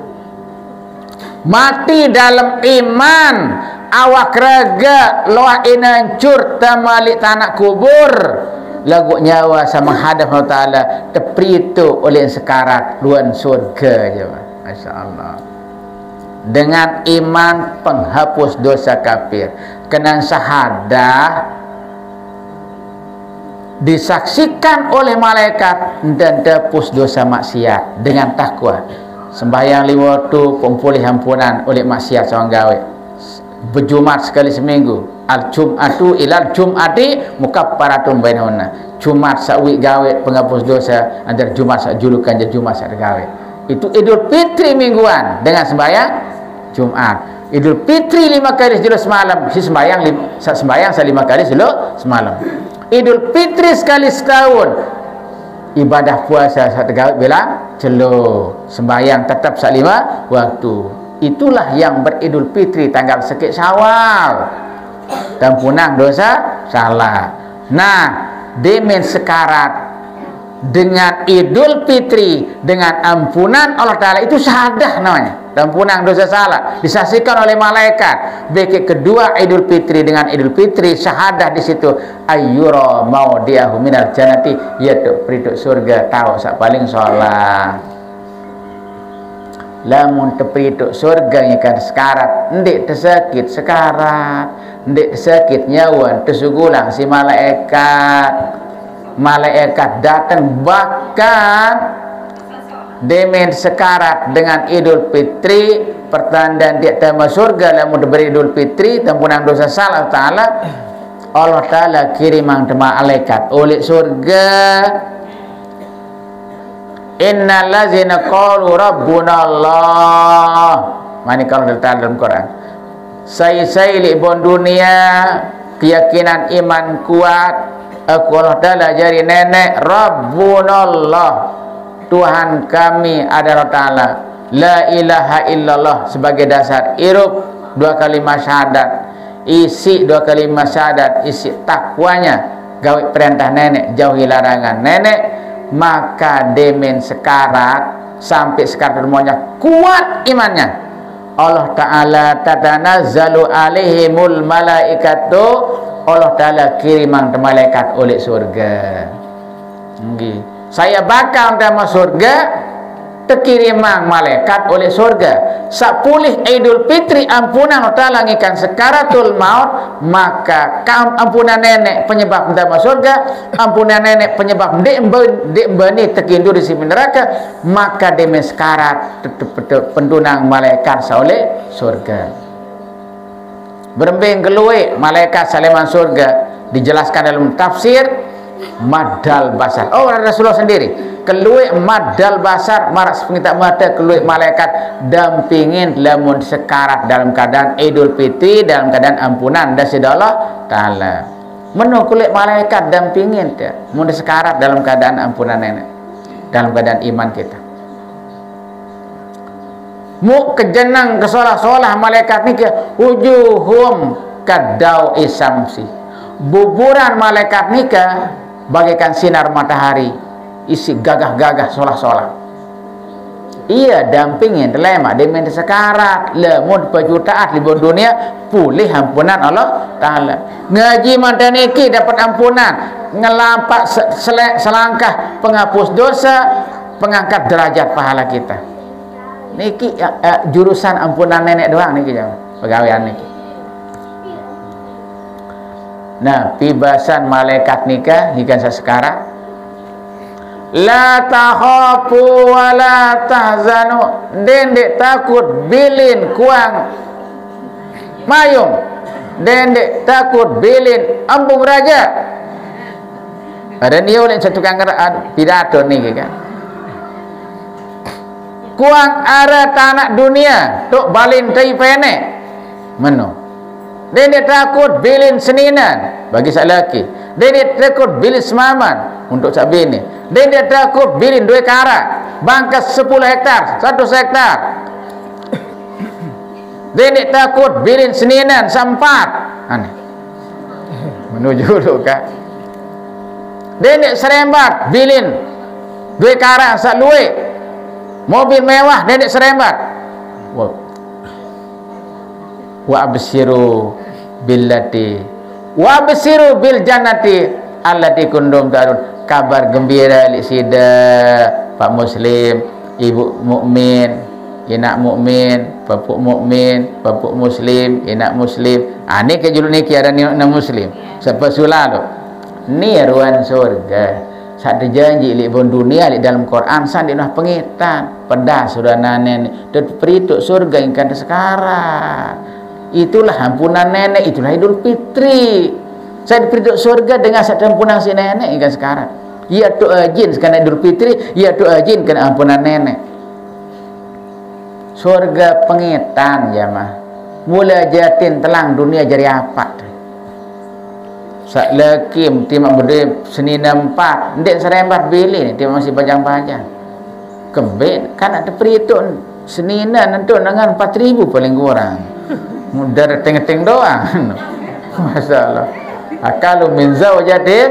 mati dalam iman awak raga loa inancur tamalik tanah kubur lagu nyawa sama hadap Allah Ta'ala tepritu oleh sekarat luan surga je Masya Allah dengan iman penghapus dosa kafir kena syahadah disaksikan oleh malaikat dan tepus dosa maksiat dengan takwa sembahyang lima waktu pempulih ampunan oleh maksiat seorang gawe berjumat sekali seminggu al-jum'atu ilal jum'ati mukaffaratun bainahunna jumat sawi gawe penghapus dosa antara jumat sak julukan je jumat sak gawe itu Idul Fitri mingguan dengan sembahyang Jumat Idul Fitri lima kali sebelum semalam si sembahyang lima, sembahyang sa lima kali sebelum semalam Idul Fitri sekali setahun ibadah puasa sak gawe bilang celo sembahyang tetap sak lima waktu itulah yang beridul Fitri tanggal sekit Syawal tampunang dosa salah. Nah demen sekarat dengan Idul Fitri dengan ampunan Allah Ta'ala itu syahadah namanya ampunan dosa salah disaksikan oleh malaikat. Beki kedua Idul Fitri dengan Idul Fitri syahadah di situ ayyura maudiahu minal jannati yaitu periduk surga tahu sak paling sholat lamun teperiduk surga kan sekarat ndik tersakit sekarat ndik tersakit nyawa tersugulang si malaikat malaikat datang bahkan demen sekarat dengan Idul Fitri pertandaan dia tema surga lamun beridul Fitri tampunang dosa salah Ta'ala Allah Ta'ala kirimang malaikat oleh surga. Innal ladzina qalu rabbuna Allah. Mani kalau dalam Quran. Saya-saya li bon dunia keyakinan iman kuat aku Allah Ta'ala jadi nenek Rabbunallah, Tuhan kami adalah Ta'ala, la ilaha illallah sebagai dasar irup dua kalimat syahadat, isi dua kalimat syahadat, isi takwanya gawe perintah nenek, jauhi larangan nenek, maka demen sekarat sampai sekarat semuanya kuat imannya. Allah Ta'ala tatanazzalu alaihimul malaikatu, Allah Ta'ala kirimang malaikat oleh surga. Okay. Saya bakal dalam surga terkirimang malaikat oleh surga. Sapulih Idul Fitri ampunan Allah Ta'ala ngikan sekaratul maut, maka kaum ampunan nenek penyebab dalam surga, ampunan nenek penyebab dek bani terkindu di sini neraka, maka demi sekarat pendunang malaikat oleh surga. Berembing keluwe malaikat saleman surga dijelaskan dalam tafsir madal basar. Oh, Rasulullah sendiri keluwe madal basar marak sepengita mata keluwe malaikat dampingin lamun sekarat dalam keadaan Idul Fitri, dalam keadaan ampunan dari Allah Ta'ala. Menu kulit malaikat dampingin dia mun sekarat dalam keadaan ampunan nenek, dalam keadaan iman kita. Mu kejenang kesolah-solah malaikat ni ke wujuhum kadau isamsi. Buburan malaikat ni ke bagaikan sinar matahari, isi gagah-gagah solah-solah. Ia dampingin lemak demen sekarat lemud perjutaan di dunia pulih ampunan Allah Ta'ala. Ngaji mantan iki dapat ampunan, ngelampak selangkah penghapus dosa, pengangkat derajat pahala kita. Niki uh, uh, jurusan ampunan nenek doang niki jam pegawaian niki. Nah, pibasan malaikat nikah ikan sekarang la takhafu wa la tahzanu, dendek takut bilin kuang mayung, dendek takut bilin ambung raja. Ada dia oleh satu kangeran pidato ni kan. Kuang ara tanah dunia tok balin tei pene meno. Dendek takut bilin seninan bagi sak laki. Dendek takut bilin semaman untuk sak bini. Dendek takut bilin dua karat bangkas sepuluh hektar, satu hektar. Dendek takut bilin seninan sampat. Aneh. Menuju dulu kak. Dendek serembat bilin dua karat sak luwe. Mobil mewah dendek serembat. Wow. Wa absiru billati wa absiru bil jannati allati kuntum tarun. Kabar gembira li sida Pak Muslim, ibu mukmin, inak mukmin, bapuk mukmin, bapuk muslim, inak muslim. Ah ni ke julu ni kiara ni nak muslim. Siapa sulalu? Ni ruan surga. Saat dijanji li bon dunia li dalam Quran san di nah pengitan pedas sudah nenek dan perituk surga yang kan sekarang. Itulah ampunan nenek, itulah Idul Fitri. Saya diperituk surga dengan satu ampunan si nenek yang kan sekarang. Ia tu ajin sekarang Idul Fitri, ia tu ajin kena ampunan nenek. Surga pengitan jamaah. Mula jatin telang dunia jadi apa? Sak laki timak berdua senina empat ndek serembat bili ni timak masih panjang-panjang kebet kan ada perituk senina nentu dengan empat ribu paling kurang mudar teng-teng doang. Masalah akalu min zawjatin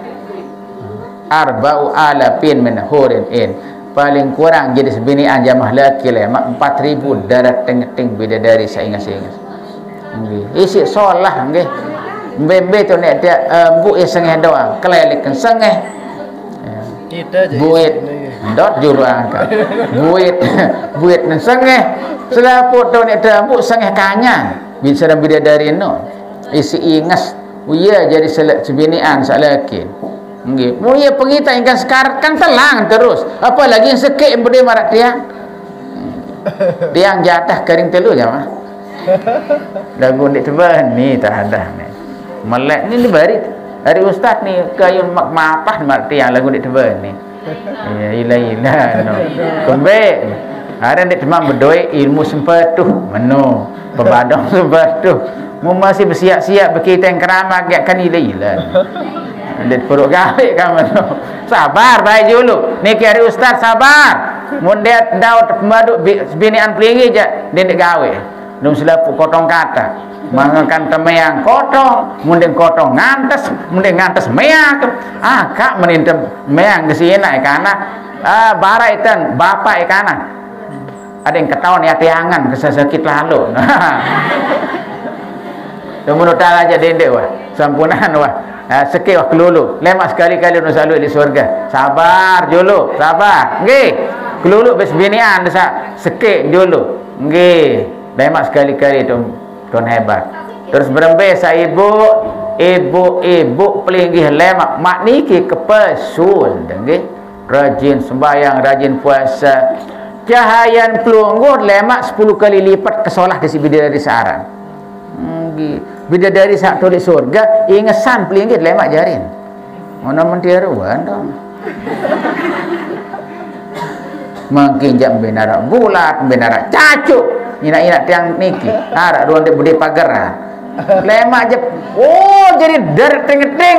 arba'u alafin min hurin in, paling kurang jadi sebinian jamaah laki lah empat ribu darat teng-teng bidadari saingas-ingas nggih isi solah nggih. Bebe tu nek dia uh, bu yang sengeh doang, kelelik kan sengeh. Kita je buit dot juru angkat. Buit buit nan sengeh. Selaput tu nek dia bu sengeh kanyan. Bisa dan bidadari no. Isi ingas. Uya jadi selak sebinian sak laki. Nggih. Mu ya pengita ingkan sekarat kan telang terus. Apa lagi yang sekek berde marak tiang. Tiang jatah kering telu jamaah. Lagu ndik teban ni tak ada ni. melek ni ni bari dari ustaz ni kayun mak mapah marti yang lagu ni tebe ni. Ya ila-ila no. Kombe. Ada ndik temam berdoa ilmu sempetuh meno. Pebadong sempetuh. Mu masih bersiap-siap berkita yang kerama agakkan ila-ila. Ndik perut gawe kan meno. Sabar baik dulu. Niki hari ustaz sabar. Mun dia daud pemadu binian pelingi je dia ndik gawe. Dum selapu kotong kata. Mangakan temeyang kotong, munding kotong ngantes, munding ngantes meyak. Ah, kak menintem meang ke sini ikana. Ah, bara itan bapak ikana. Ada yang ketahuan ya tiangan kesesakit lalu. Menurut aja dendek wah, sampunan wah. Ah, sekih wah kelulu. Lemak sekali-kali nu salu di surga. Sabar dulu, sabar. Nggih. Kelulu bes binian desa sekih dulu. Nggih. Lemak sekali-kali tu tuan hebat. Terus berembe sa ibu ibu-ibu pelinggih lemak mak niki kepesul nggih. Rajin sembahyang, rajin puasa. Cahayan pelunggur lemak sepuluh kali lipat kesolah di si bidadari searan. Nggih. Bidadari sak tulis surga ingesan pelinggih lemak jarin. Mana mentiruan dong. Makin jam benarak bulat, benarak cacuk. Ina-ina tiang niki harap ruang dia budi pagar lemak je oh jadi der ting-ting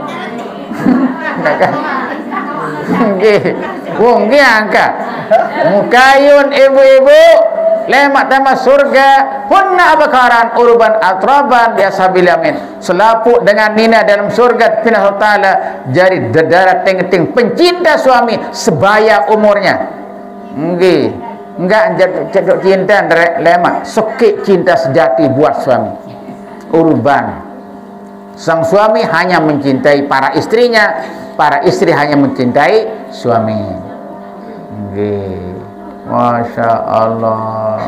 nggih wong nggih angka mukayun ibu-ibu lemak tema surga hunna abakaran urban atraban ya sabil yamin selapu dengan nina dalam surga pinah taala jadi dedara ting-ting pencinta suami sebaya umurnya nggih. Enggak jaduk cinta lemak, sekik cinta sejati buat suami. Urban. Sang suami hanya mencintai para istrinya, para istri hanya mencintai suami. Nggih. Masya Allah.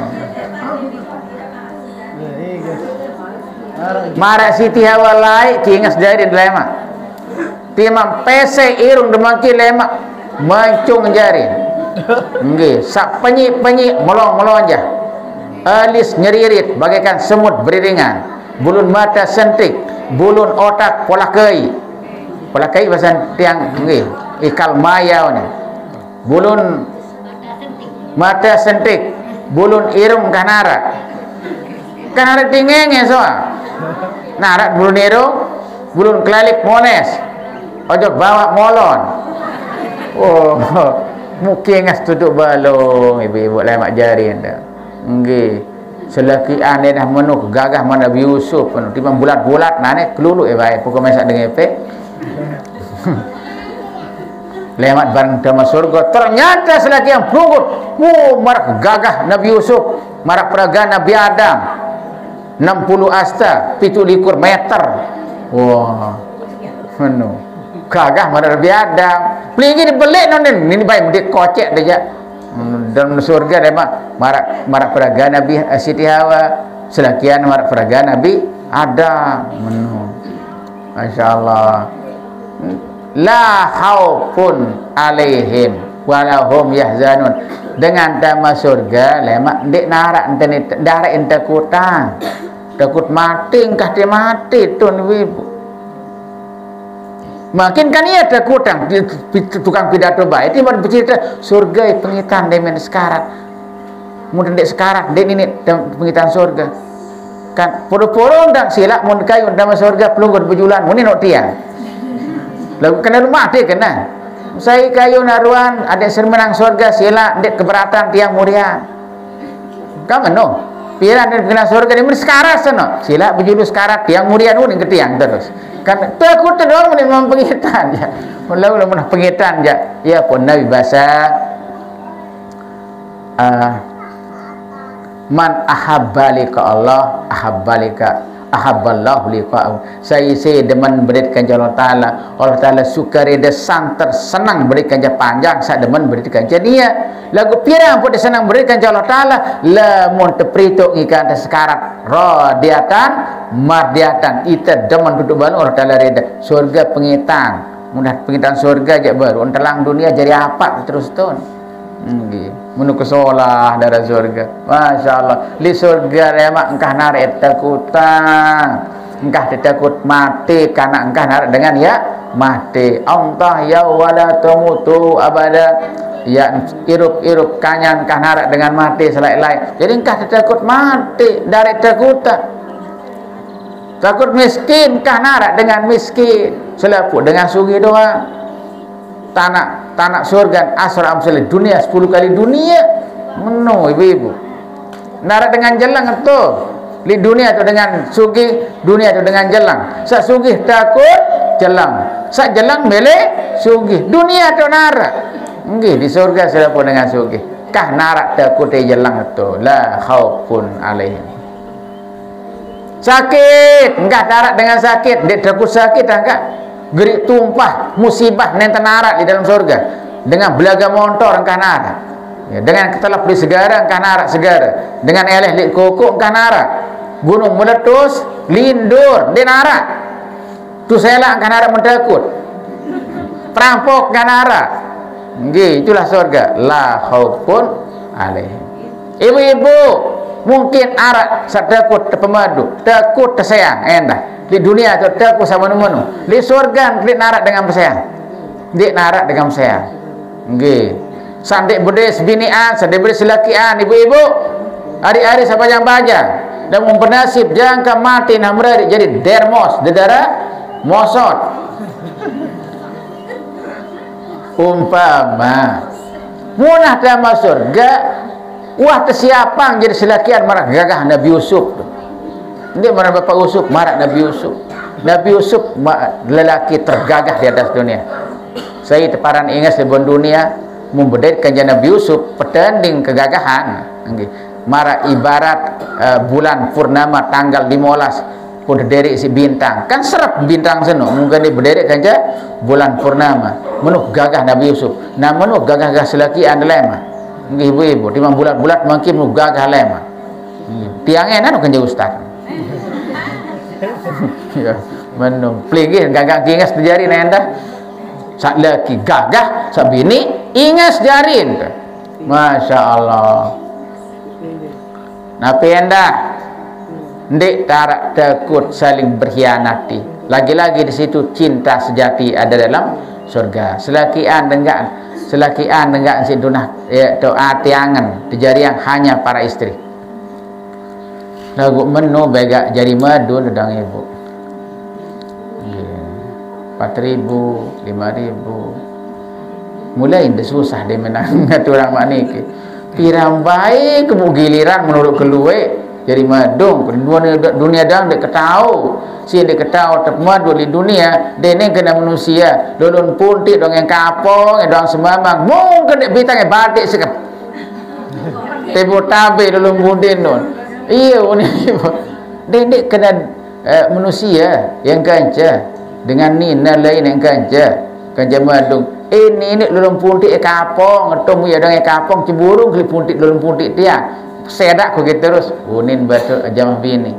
Mara Siti Hawa lai tingas dari lemak. Timam pese irung demaki lemak mancung jari. Nggih, sak penyi-penyi melong-melong aja. Alis nyeririt bagaikan semut beriringan. Bulun mata sentrik, bulun otak polakai. Polakai bahasa tiang nggih, ikal mayau ni. Bulun mata sentrik, bulun irung kanara. Kanara tingenge soa. Narat bulun irung, bulun kelalik mones. Ojok bawa molon. Oh. Mungkin ngas tutup balong ibu-ibu lemak jari anda. Nggih. Selaki ane dah menu gagah mana Nabi Yusuf penuh timbang bulat-bulat nane kelulu eh baik pokok masak dengan efek. Lemak bareng dalam surga ternyata selaki yang pelunggut. Oh, marak gagah Nabi Yusuf, marak peraga Nabi Adam. enam puluh asta, pitu likur meter. Wah. Menu. Gagah mana Nabi Adam. Pelingi dibelik nonen ini baik dia kocek dia dalam surga dia mak marak marak peraga Nabi Siti Hawa selakian marak peraga Nabi Adam menu. Masyaallah. La khaufun alaihim walahum yahzanun. Dengan dama surga lemak ndik narak ente darat ente takutang. Takut mati engkah dia mati tun ibu. Makin kan ia takutang tukang pidato baik dia baru bercerita surga pengitan demen sekarat. Mudah dek sekarat dek ini pengitan surga. Kan poro-poro ndak silap mun kayu dalam surga pelunggut berjulan mun nok tiang. Lagu kena rumah dia kena. Saya kayu naruan ada sermenang surga silap dek keberatan tiang muria. Kamu no. Piran dan pengitan surga demen sekarat sono. Silap berjulu sekarat tiang muria nun ke tiang terus. Kan takut doang memang pengitan ya. Mulau lah pengitan ya. Ya pun Nabi bahasa uh, man ahabba lika Allah ahabba lika ahabballahu liqa'ahu. Saya saya demen berikan Allah Taala. Allah Taala suka reda santer senang berikan dia panjang sak demen berikan dia. Lagu pirang pun dia senang berikan Allah Taala lamun teprituk ngikan sekarat radiatan mardiatan ita demen duduk balu Allah Taala reda surga pengitang. Mudah pengitan surga je baru telang dunia jadi apa terus ton. Nggih, menu kesolah darah surga. Masya Allah. Li surga remak engkah narik takutang. engkah takut mati karena engkah narak dengan ya mati. Allah ya wala tamutu abada, ya irup-irup kanyan engkah narak dengan mati selai-lai. Jadi engkah takut mati dari takutan. Takut miskin engkah narak dengan miskin, selaput dengan sugi doang. Tanah tanah surga asra amsal dunia sepuluh kali dunia. Meno ibu-ibu. Narak dengan jelang itu. Di dunia tu dengan sugih, dunia tu dengan jelang. Sa sugih takut jelang, sa jelang milih sugih. Dunia tu narak. Nggih di surga sudah pun dengan sugih. Kah narak takut di jelang itu. La khaufun alaihim. Sakit, enggak narak dengan sakit. Dia takut sakit enggak. Gerik tumpah musibah nenten narak di dalam surga. Dengan belaga motor engkah narak. Ya, dengan ketelap di segara engkah narak segara. Dengan eleh di koko engkah narak. Gunung meletus lindur di narak. Tu selak engkah narak mentakut. Perampok engkah narak. Nggih, itulah surga. La khaufun alaihim. Ibu-ibu, mungkin arak takut terpemadu, takut tersayang, endah. Di dunia tu takut sama menu. Di surga klik narak dengan pesayang. Dik narak dengan pesayang. Nggih. Sandik bedes binian, sandik bedes lakian, ibu-ibu. Hari-hari siapa yang baca dan mempenasib jangka mati nah meradik jadi dermos, dedara mosot. Umpama munah dalam surga, wah tersiapang jadi selakian marah gagah Nabi Yusuf. Dia marah Bapak Yusuf, marah Nabi Yusuf. Nabi Yusuf lelaki tergagah di atas dunia. Saya teparan ingat sebelum dunia membedaikan Nabi Yusuf petanding kegagahan. Marah ibarat uh, bulan purnama tanggal lima belas pun derek si bintang. Kan serap bintang seno mungkin dia berderet kan bulan purnama. Menuh gagah Nabi Yusuf. Nah menuh gagah-gagah selakian lema. Nggih ibu-ibu, di bulat-bulat mungkin menuh gagah lema. Tiangnya anu kan je ustaz. Ya, menuh pligih gagah ingas terjadi nenda. Sak laki gagah, sak bini ingas jarin. Masya Allah. Napa endah? Ndik tarak takut saling berkhianati. Lagi-lagi di situ cinta sejati ada dalam surga. Selakian dengan selakian dengan si dunah ya doa tiangan dijari yang hanya para istri. Lagu menu begak jari madu nedang ibu. Empat ribu, lima ribu. Mulai dah susah dia menang ngatu orang makniki. Pirang baik kemu giliran menurut keluwe jadi madung dunia dunia dang dek ketau si dek ketau termadu di dunia dene kena manusia lulun puntik dong yang kapong dong semamang mungkin dek bitang batik sekep tebo tabe lulun puntik non iya ini dene kena eh, manusia yang kanca dengan nina lain yang kanca kanca madung ini ini lulun puntik kapong ngetemu ya dong yang kapong cemburu kali puntik lulun puntik dia sedak kok gitu terus unin batu jamah bini.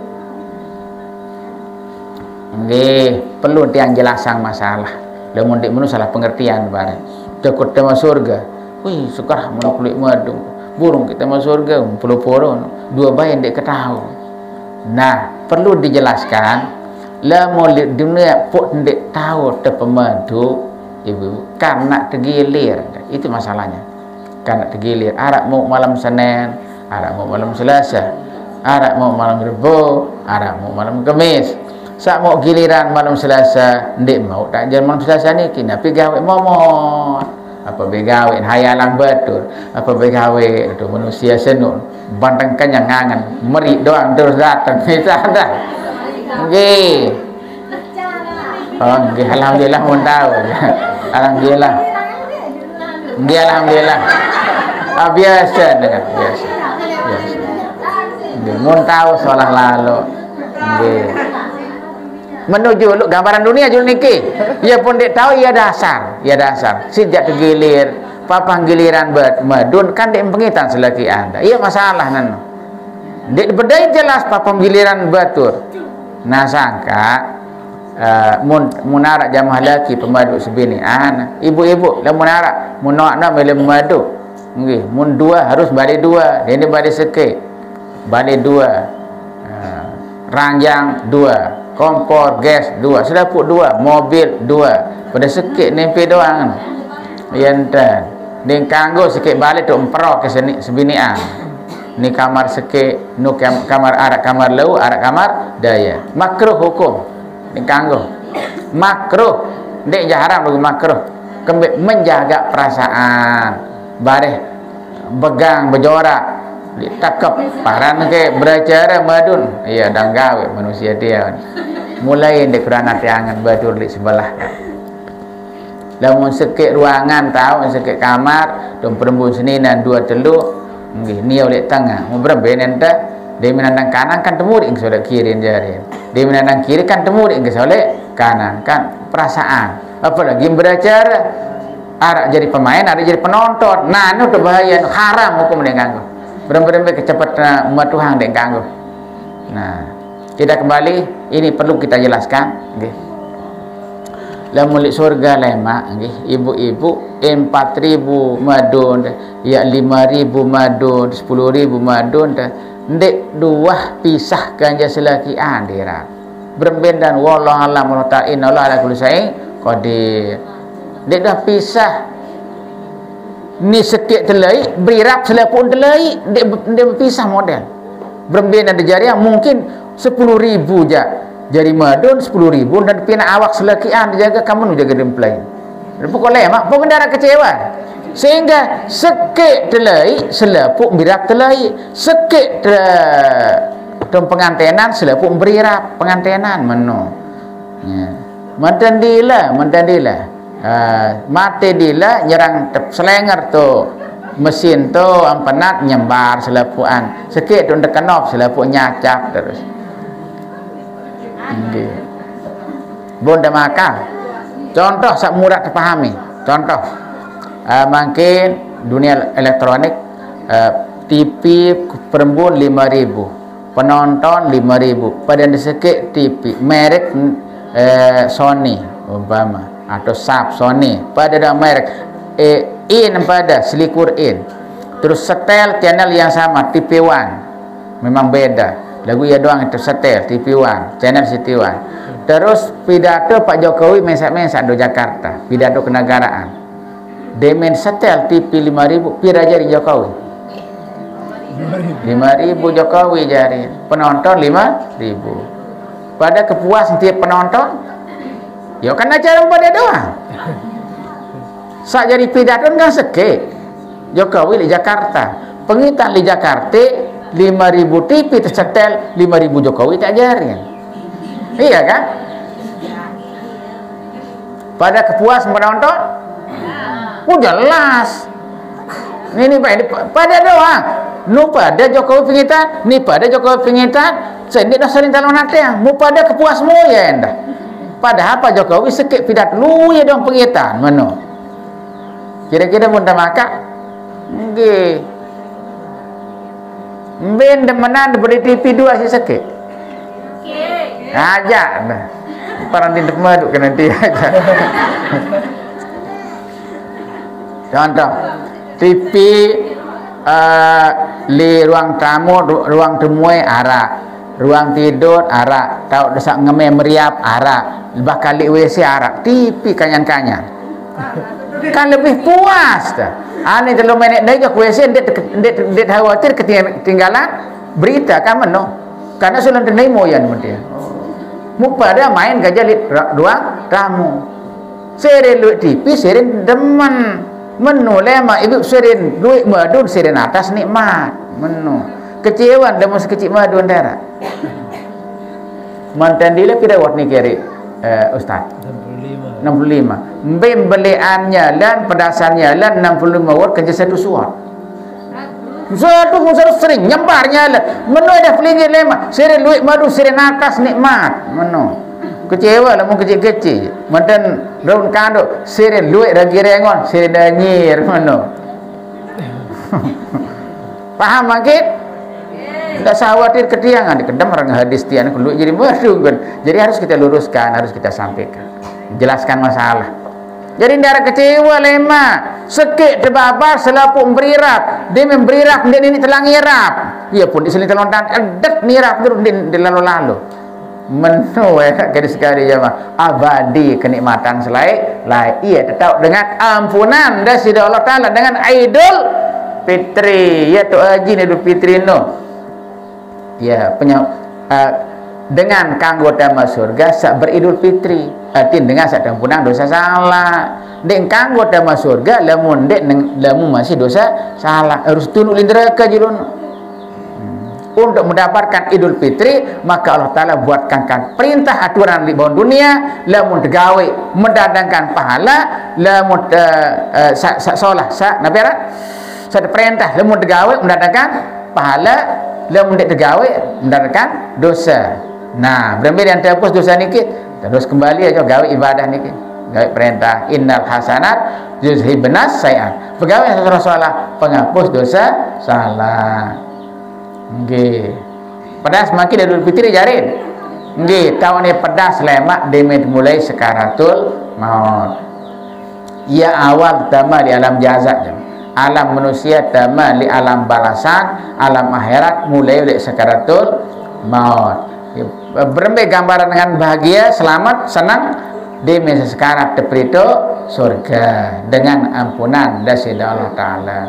Nggih, perlu tiang jelasan masalah. Lamun dik menu salah pengertian bareng. Takut tema surga. Wih, sukarah mun kulit madu. Burung kita masuk surga puluh-puluh dua bayan dik ketahu. Nah, perlu dijelaskan lamun di dunia pok ndik tahu tepemadu ibu karena tergilir. Itu masalahnya. Karena tergilir. Arak mau malam Senin, arak mau malam Selasa, arak mau malam Rebo, arak mau malam Kamis. Sak mau giliran malam Selasa, ndik mau tak jalan malam Selasa ni kena pi gawe momot. Apa begawe hayalang betul. Apa begawe itu manusia senun. Bantangkan yang ngangan, meri doang terus datang. Itu ada. Nggih. Oh, nggih alhamdulillah mun tahu. Alhamdulillah. Nggih alhamdulillah. Ah, biasa dengan biasa. Biasa. Nggih mun tahu solah lalu. Nggih. Menuju lu gambaran dunia jul niki. Ya pun dek tahu ya dasar, ya dasar. Sejak tergilir, papang giliran buat madun kan dek pengitan selagi anda. Iya masalah nan. Dek bedai jelas papang giliran batur. Nah sangka uh, mun munarak jamaah laki pemadu sebini anak. Ibu-ibu lah munarak munakna mele pemadu. Nggih, mun dua harus balik dua. Ini balik seke. Balik dua. Uh, ranjang dua. kompor gas dua, selaput dua, mobil dua. Pada sikit nempe doang. Yantan. Ding kanggo sikit balik tu empro ke sini sebinian. Ni kamar sikit, nu kam, kamar arak kamar lau, arak kamar daya. Makruh hukum. Ding kanggo. Makruh. Dek haram lagu makruh. Kembali menjaga perasaan. Bareh begang berjorak. Ditakap paran ke beracara madun. Iya dang gawe manusia dia. Mulai dek kerana tiangan badur di sebelah. Lamun sikit ruangan tahu sikit kamar, dong perempuan sini dan dua teluk. Nggih ni oleh tengah. Mu berembe nenta dia menandang kanan kan temu ing solek kiri jari. Dia menandang kiri kan temu ing solek kanan kan perasaan. Apalagi beracara arak jadi pemain, ada jadi penonton. Nah, itu bahaya, haram hukum dia ganggu. Berembe-rembe kecepatan umat Tuhan dia ganggu. Nah, kita kembali, ini perlu kita jelaskan. Okay. Lamun li surga lema, okay. Ibu-ibu empat ribu madun, ya lima ribu madun, sepuluh ribu madun, ndek dua pisah ganja selaki andirat. Berbendan wallahu alam wa ta'ala Allah ala kulli syai'in qadir. Ndek dah pisah. Ni sikit telai, berirap selapun telai, ndek ndek berpisah model. Berbendan ada jariah mungkin sepuluh ribu je. Jari madun sepuluh ribu dan pina awak selakian dijaga kamu nu jaga dempelai. Pokok lain mak pengendara kecewa. Sehingga sekek telai selapuk berirap telai, sekek Tum pengantenan selapuk berirap pengantenan menu. Ya. Mantan dila, mantan dila. Uh, mati dila nyerang selenger tu mesin tu ampenat nyembar selapuan. Sikit tu dekanop selapuk nyacap terus. Okay. Bonda maka. Contoh sak mudah terpahami. Contoh. Uh, mungkin dunia elektronik uh, T V perembun lima ribu, penonton lima ribu, pada sikit T V merek uh, Sony umpama atau Sub Sony, pada dah merek eh, in pada selikur in, terus setel channel yang sama T V One, memang beda lagu ya doang itu setel T V One, channel C T One. Terus pidato Pak Jokowi mesak-mesak do Jakarta, pidato kenegaraan, demen setel T V lima ribu, pira jari Jokowi lima ribu Jokowi jari, penonton lima ribu. Pada kepuas setiap penonton, ya kan acara pada doang. Sak jadi pidato kan sekek. Jokowi di Jakarta, pengitan di Jakarta lima ribu T V tersetel, lima ribu Jokowi tak jari. Iya kan? Pada kepuas penonton, oh jelas. Ini, ini pada doang. Nu pada Jokowi pengitan, ni pada Jokowi pengitan, sendiri dah saling talon hati. Mu pada kepuas mu ya endah. Padahal Pak Jokowi sikit pidat lu ya dong pengitan mana. Kira-kira muntah maka, nggih. Ben demenan diberi T V dua si sikit. Okey. Ajak dah. Parang di depan duk nanti aja. Contoh T V uh, li ruang tamu, ru ruang temui arak, ruang tidur arak, tahu desak ngeme meriap arak, bakal li W C arak, T V kanyan-kanyan. Kan lebih puas dah. Ani kalau minit dah ke W C ndet ndet ndet khawatir ketinggalan berita kan meno. Karena sudah tenai moyan dia. Mu pada main gajah li ruang tamu. Seren lu T V seren demen. Menu lema ibu seren duit madun seren atas nikmat menu kecewa dah mesti kecil madun darah mantan dila pira wat ni kiri uh, ustaz enam puluh lima mbem beliannya lan pedasannya lan enam puluh lima wat kerja satu suat satu satu sering nyembarnya lan menu dah pelinggir lema seren duit madun seren atas nikmat menu kecewa lah, mau kecil-kecil. Mantan daun kanduk, seren duit lagi rengon, seren danyir, mana? Paham makin? Tak usah khawatir ketiangan, dikedam orang hadis tian, kalau jadi merdu kan. Jadi harus kita luruskan, harus kita sampaikan, jelaskan masalah. Jadi darah kecewa lema, sekik terbabar selapuk berirap, dia memberirap, dia ini telah ngirap. Ia pun di sini telontan, edet nirap terus di lalu-lalu. menu ya kali sekali jemaah abadi kenikmatan selain lain ia tetap dengan ampunan dari sisi Allah Taala dengan Idul Fitri ya tu haji Idul Fitri no ya punya uh, dengan kanggo dama surga sak beridul fitri arti dengan sak ampunan dosa salah dek kanggo dama surga lamun dek lamun masih dosa salah harus tunduk neraka jirun. Untuk mendapatkan Idul Fitri maka Allah Ta'ala buatkan kan perintah aturan di bawah dunia lamun tegawe mendatangkan pahala lamun uh, uh, sa, sa, solah sa, nabi arat satu perintah lamun tegawe mendatangkan pahala lamun dek tegawe mendatangkan dosa. Nah berbeda yang terhapus dosa niki terus kembali aja gawe ibadah niki gawe perintah innal hasanat yuzhibnas sayiat pegawai yang salah penghapus dosa salah. Nggih. Pedas makin Idul Fitri jarin. Nggih, tahun ini pedas lemak demit mulai sekaratul maut. Ia awal tama di alam jazak. Alam manusia tama di alam balasan, alam akhirat mulai dari sekaratul maut. Berembe gambaran dengan bahagia, selamat, senang demit sekarat teprito surga dengan ampunan dari Allah Taala.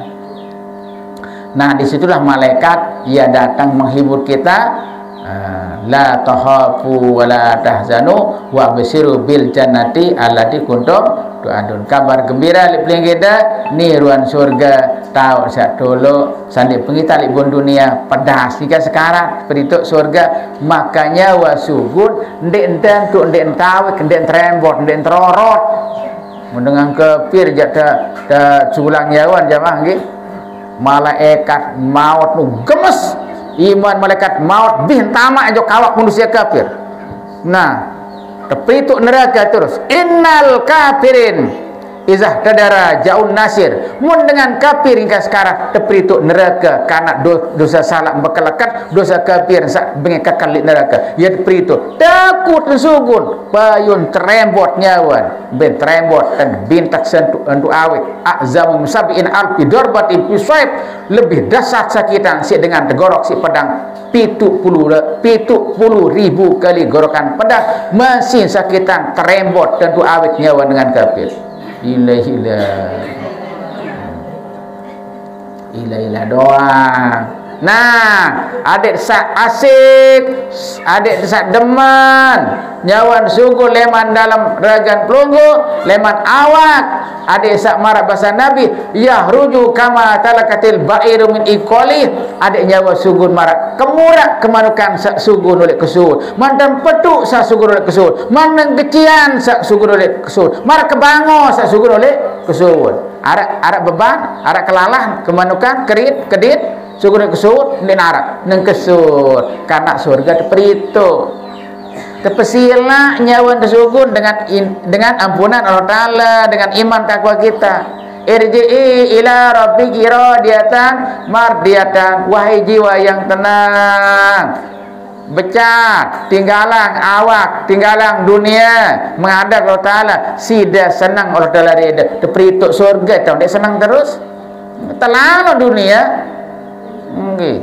Nah disitulah malaikat ia datang menghibur kita uh, la tahafu wa la tahzanu wa basiru bil jannati allati kuntum tu'adun kabar gembira li peling kita ni ruan surga tahu sak dulu sandi pengita li bon dunia pedas jika sekarang perituk surga makanya wasugun ndek enten tu ndek entawe ndek trembot ndek terorot mendengang kepir jata ta culang yawan jamaah nggih malaikat maut nu gemes iman malaikat maut bintama aja kawak manusia kafir. Nah tapi itu neraka terus innal kafirin izah tadara jaun nasir mun dengan kafir hingga sekarang tapi itu neraka karena dosa salah bekalakan dosa kafir sak bengekakal di neraka ya tapi itu takut sugun payun terembot nyawan ben terembot dan bintak sentu antu awet azam musabiin alfi darbatin fisaib lebih dahsyat sakitan si dengan tegorok si pedang pitu puluh pitu puluh ribu kali gorokan pedang mesin sakitan terembot tentu awet nyawan dengan kafir. Ila ila ila ila doang. Nah adik sak asik adik sak deman nyawan sungguh leman dalam ragan pelunggu leman awak adik sak marah bahasa Nabi ya ruju kama talakatil ba'iru min iqali adik nyawa sungguh marah kemurak kemanukan sak sungguh oleh kesul mantan petuk sak sungguh oleh kesul mantan kecian sak sungguh oleh kesul marah kebango sak sungguh oleh kesul arak arak beban arak kelalah kemanukan kerit kedit syukur kesur dan arak neng kesur karena surga teperito tepesila nyawa tersyukur dengan in, dengan ampunan Allah Ta'ala dengan iman takwa kita irji'i ila rabbiki radiyatan mardiyatan wahai jiwa yang tenang becat tinggalang awak tinggalang dunia menghadap Allah Ta'ala sida senang Allah Ta'ala reda teperito surga tahu dia senang terus terlalu dunia. Okay.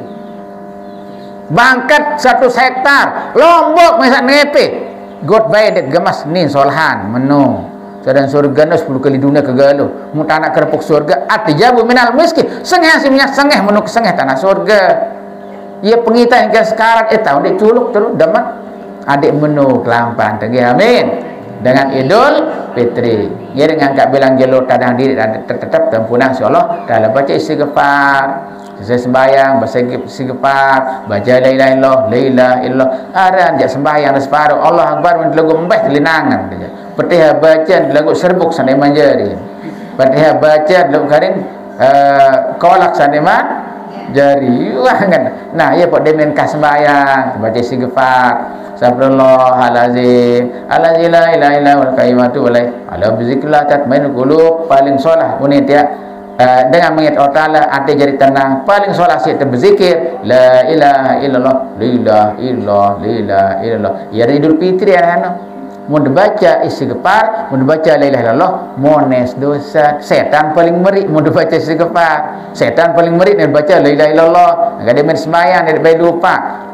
Bangkat satu hektar Lombok misal ngepe God baik dek gemas ni solahan menu sedang surga nas sepuluh kali dunia kegalo mu tanah kerepuk surga atijabu minal miskin sengeh si minyak sengeh menu kesengeh tanah surga ia pengita hingga sekarang eh tahun dia culuk terus damat adik menu kelampan tegi amin dengan Idul Fitri ia dengan kak bilang jalur tadang diri dan tetap tempunang insyaallah dalam baca istighfar saya sembahyang bersigepar baca la ilaha illallah la ilaha illallah aran jak sembahyang separuh Allah akbar men lagu mbah telinangan saja Fatihah baca lagu serbuk sane manjari Fatihah baca lagu karin uh, kolak sane manjari wah kan nah ya pak demen ka sembahyang baca istighfar Astagfirullahalazim allazi la ilaha illa huwal qayyumatu wa la ala bizikrillah tatmainul qulub paling solah bunyi dia Uh, dengan mengingat Allah Ta'ala hati jadi tenang paling solat si berzikir la ilaha illallah la ilaha illallah la ilaha illallah ya Idul Fitri anak-anak mau dibaca istighfar mau dibaca la ilaha illallah mones dosa setan paling merik mau dibaca istighfar setan paling merik dan baca la ilaha illallah enggak ada sembahyang dia baik lupa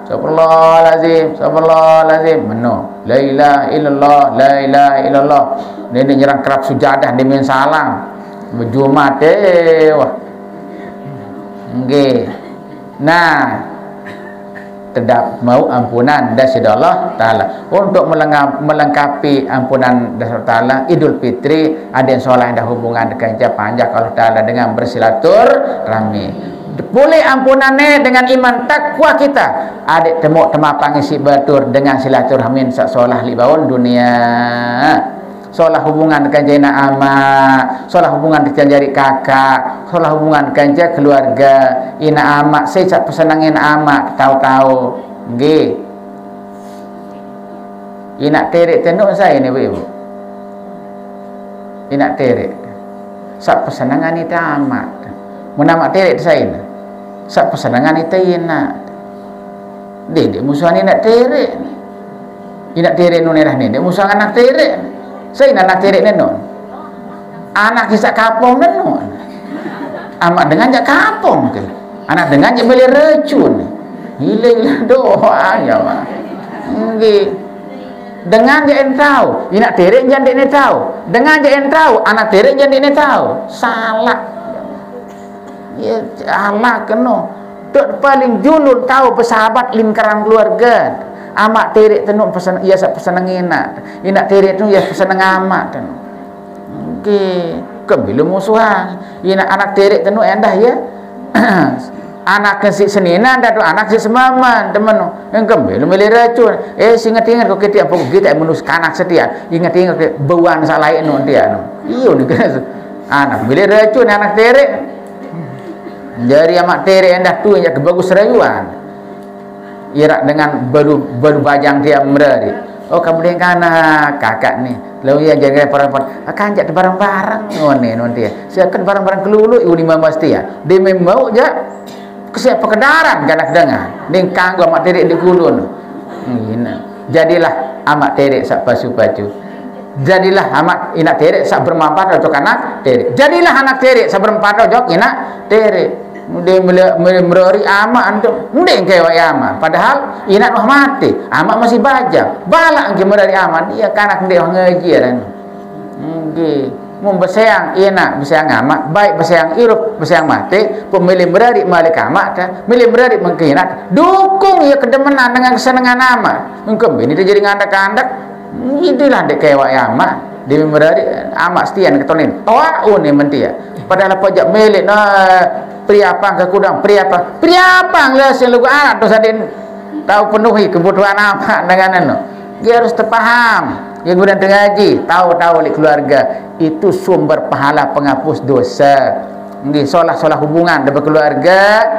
Astagfirullahalazim, astagfirullahalazim. Meno. La ilaha illallah, la ilaha illallah. Ini nyerang kerap sujadah di min salam. Berjumat eh wah. Nggih. Nah, terdapat mau ampunan dari Allah Ta'ala. Untuk melengkapi ampunan dari Allah Ta'ala, Idul Fitri ada yang soleh ada hubungan dengan panjang Allah Ta'ala dengan bersilaturahmi. Boleh ampunannya dengan iman takwa kita. Adik temu temapang isi batur dengan silaturahmi sak solah libaun dunia. Solah hubungan dengan jana ama, solah hubungan dengan jari kakak, solah hubungan dengan keluarga. Ina ama, saya sak pesenangin ama, tahu-tahu. Nggih. Ina terik tenuk saya ni ibu. Ina terik. Sak pesenangan itu amat. Menama terik saya ni. Sak pesenangan itu ina. Dede musuhan ina terik. Ina terik nunerah ni. Musuhan anak terik. Saya anak terik nenon. Anak kisah kapong nenon. Amak dengan jak kapong ke. Anak dengan jak beli racun. Gila-gila doa ya mak. Nggih. Dengan jak entau, ina terik jan dik ne tahu. Dengan jak entau, anak terik jan dik ne tahu. Salah. Ya Allah keno. Tok paling julun tahu bersahabat lingkaran keluarga. Amak terik tenuk pesan ia sak pesan ngina. Ina terik tu ia pesan ngamak tenuk. Okey, kembali musuhan. Ina anak terik tenuk endah ya. Anak kesik senina dah tu anak si semaman teman tu. Yang kembali milih racun. Eh singat-ingat kau kita apa kita menus kanak setia. Ingat-ingat bauan salai nu dia nu. Iyo ni kena anak milih racun anak terik. Jari amak terik endah tu yang bagus rayuan. Irak dengan baru baru bajang dia merari. Oh kamu dengan anak kakak ni. Lalu ia jaga perempuan. Akan jak barang-barang. Oh ni non dia. Siakan barang-barang kelulu ibu lima pasti ya. Dia memang je kesiap pekedaran kanak dengar. Ning kanggo amak terik di kulun. Hmm, jadilah amak terik sak pasu-pasu. Jadilah amak ina terik sak bermanfaat untuk anak terik. Jadilah anak terik sak bermanfaat untuk ina terik. Dia merori amak untuk ndeng kewa amak. Padahal ina noh mati. Amak masih baja. Balak ke merori amak dia kanak ndek ngaji kan. Nggih. Mun bersayang ina bersayang amak, baik bersayang irup bersayang mati, pemilih merori malik amak ta, milih merori mengkinat. Dukung ia kedemenan dengan kesenangan amak. Engkem ini dia jadi ngandak-kandak. Itulah dek kewa amak. Dia merori amak setian ketonin. Toa une mentia. Padahal pajak milik nah priapang ke kudang priapang priapang lah selalu anak tu sadin tahu penuhi kebutuhan amak dengan anu dia harus terpaham yang kemudian ngaji tahu-tahu oleh keluarga itu sumber pahala penghapus dosa. Nggih solah-solah hubungan dengan keluarga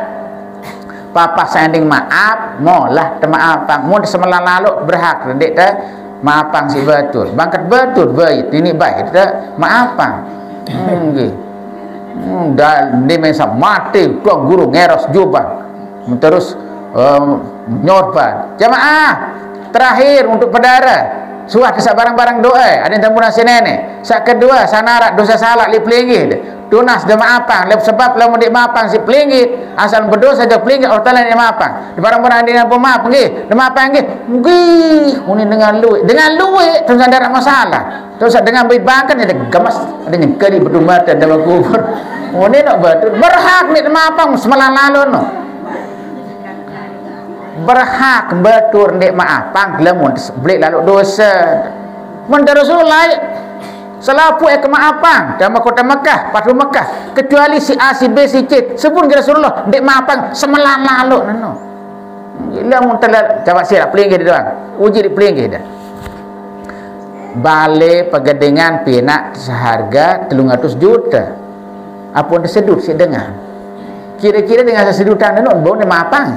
papa sanding maaf molah temaafang mun semela lalu berhak rendik teh maafang si betul bangkat betul baik ini baik teh maafang nggih. Hmm, dan dia mesam mati tuang guru ngeros jubah terus um, nyorban jamaah terakhir untuk pedara suah kesak barang-barang doa ada yang tamu nasi nenek sak kedua sanarak dosa salah li pelingit tunas de maafang lep sebab lamun dik maafang si pelingit asal berdosa de pelingit Allah Taala ni maafang di barang-barang dia apa maaf nggih de maafang nggih nggih muni dengan luwe dengan luwe terus ada masalah terus dengan baik bahkan ada gemas dengan kali berdumar dan dalam kubur muni nak betul berhak ni maafang semalam lalu no berhak betul ni maafang lamun beli lalu dosa mun Rasulullah selapu ek maafang dalam kota Mekah patu Mekah kecuali si A si B si C sebut ke Rasulullah dek maafang semalam lalu no gila mun telah jawab sirap pelinggih dia doang uji di pelinggih dah balik pegedengan pinak seharga tiga ratus juta apa yang disedut si dengar kira-kira dengan sesedutan itu bau dia maafang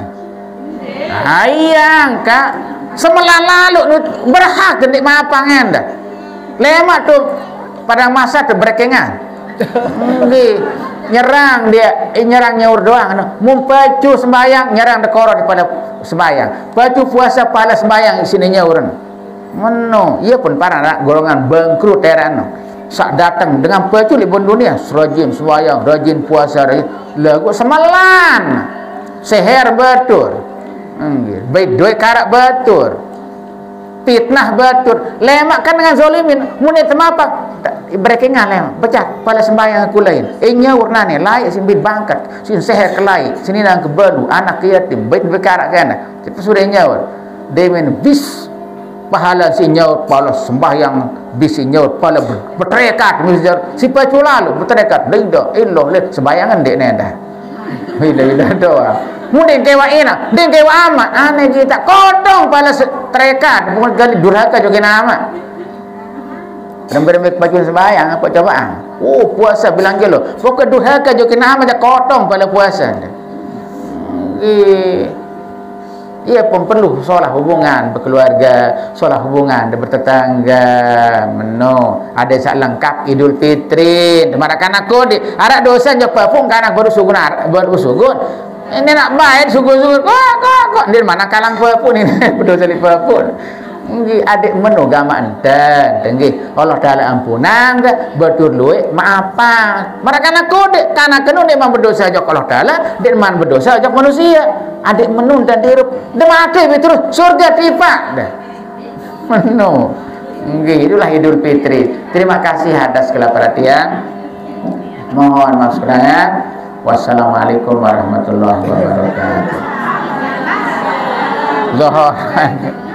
ayang kak semalam lalu berhak dik maafang anda lemak tu pada masa tu berekengan nggih nyerang dia eh, nyerang nyaur doang no. Mumpacu sembayang nyerang dekoro daripada sembayang pacu puasa pala sembayang isine nyaur meno ia pun para nak golongan bangkrut teran no. Sak datang dengan pacu libun dunia rajin sembayang rajin puasa rajin lagu semalan seher betul Nggih, baik duit karak betul. Fitnah betul. Lemak kan dengan zolimin. Muni temapa? Mereka ngalem. Pecah pada sembahyang aku lain. Inya warnane layak sin bin bangkat. Sin seher kelai. Sini nang kebelu anak yatim. Baik berkarak kana. Kita sudah nyaur. Demen bis pahala si nyaur pala sembahyang bis si nyaur pala berterikat misal si pacu lalu berterikat lidah illah le sembayangan dek nenda. Bila bila doa. Mudin kewa ina, din kewa amat. Aneh kita kodong pala terikat bukan kali durhaka juga nama. Rembe-rembe baju sembahyang apa cobaan. Oh puasa bilang gelo. Pokok durhaka juga nama aja kodong pala puasa. Eh ia pun perlu solah hubungan berkeluarga, solah hubungan bertetangga, meno ada sak lengkap Idul Fitri. Marakan aku di ada dosa japa pun kana baru sugun baru sugun. Ini nak baik sugun-sugun kok kok kok di mana kalang pun ini berdosa di pun. Nggih adik meno gamaan dan nggih Allah taala ampunan betul luwe maafan. Marakan aku dek kana kenu nek berdosa jak Allah taala, dek man berdosa jak manusia. Adik menun dan dirup demake terus surga tiba dah menu nggih itulah Idul Fitri. Terima kasih atas segala perhatian, mohon maaf sekalian. Wassalamualaikum warahmatullahi wabarakatuh. Zohor.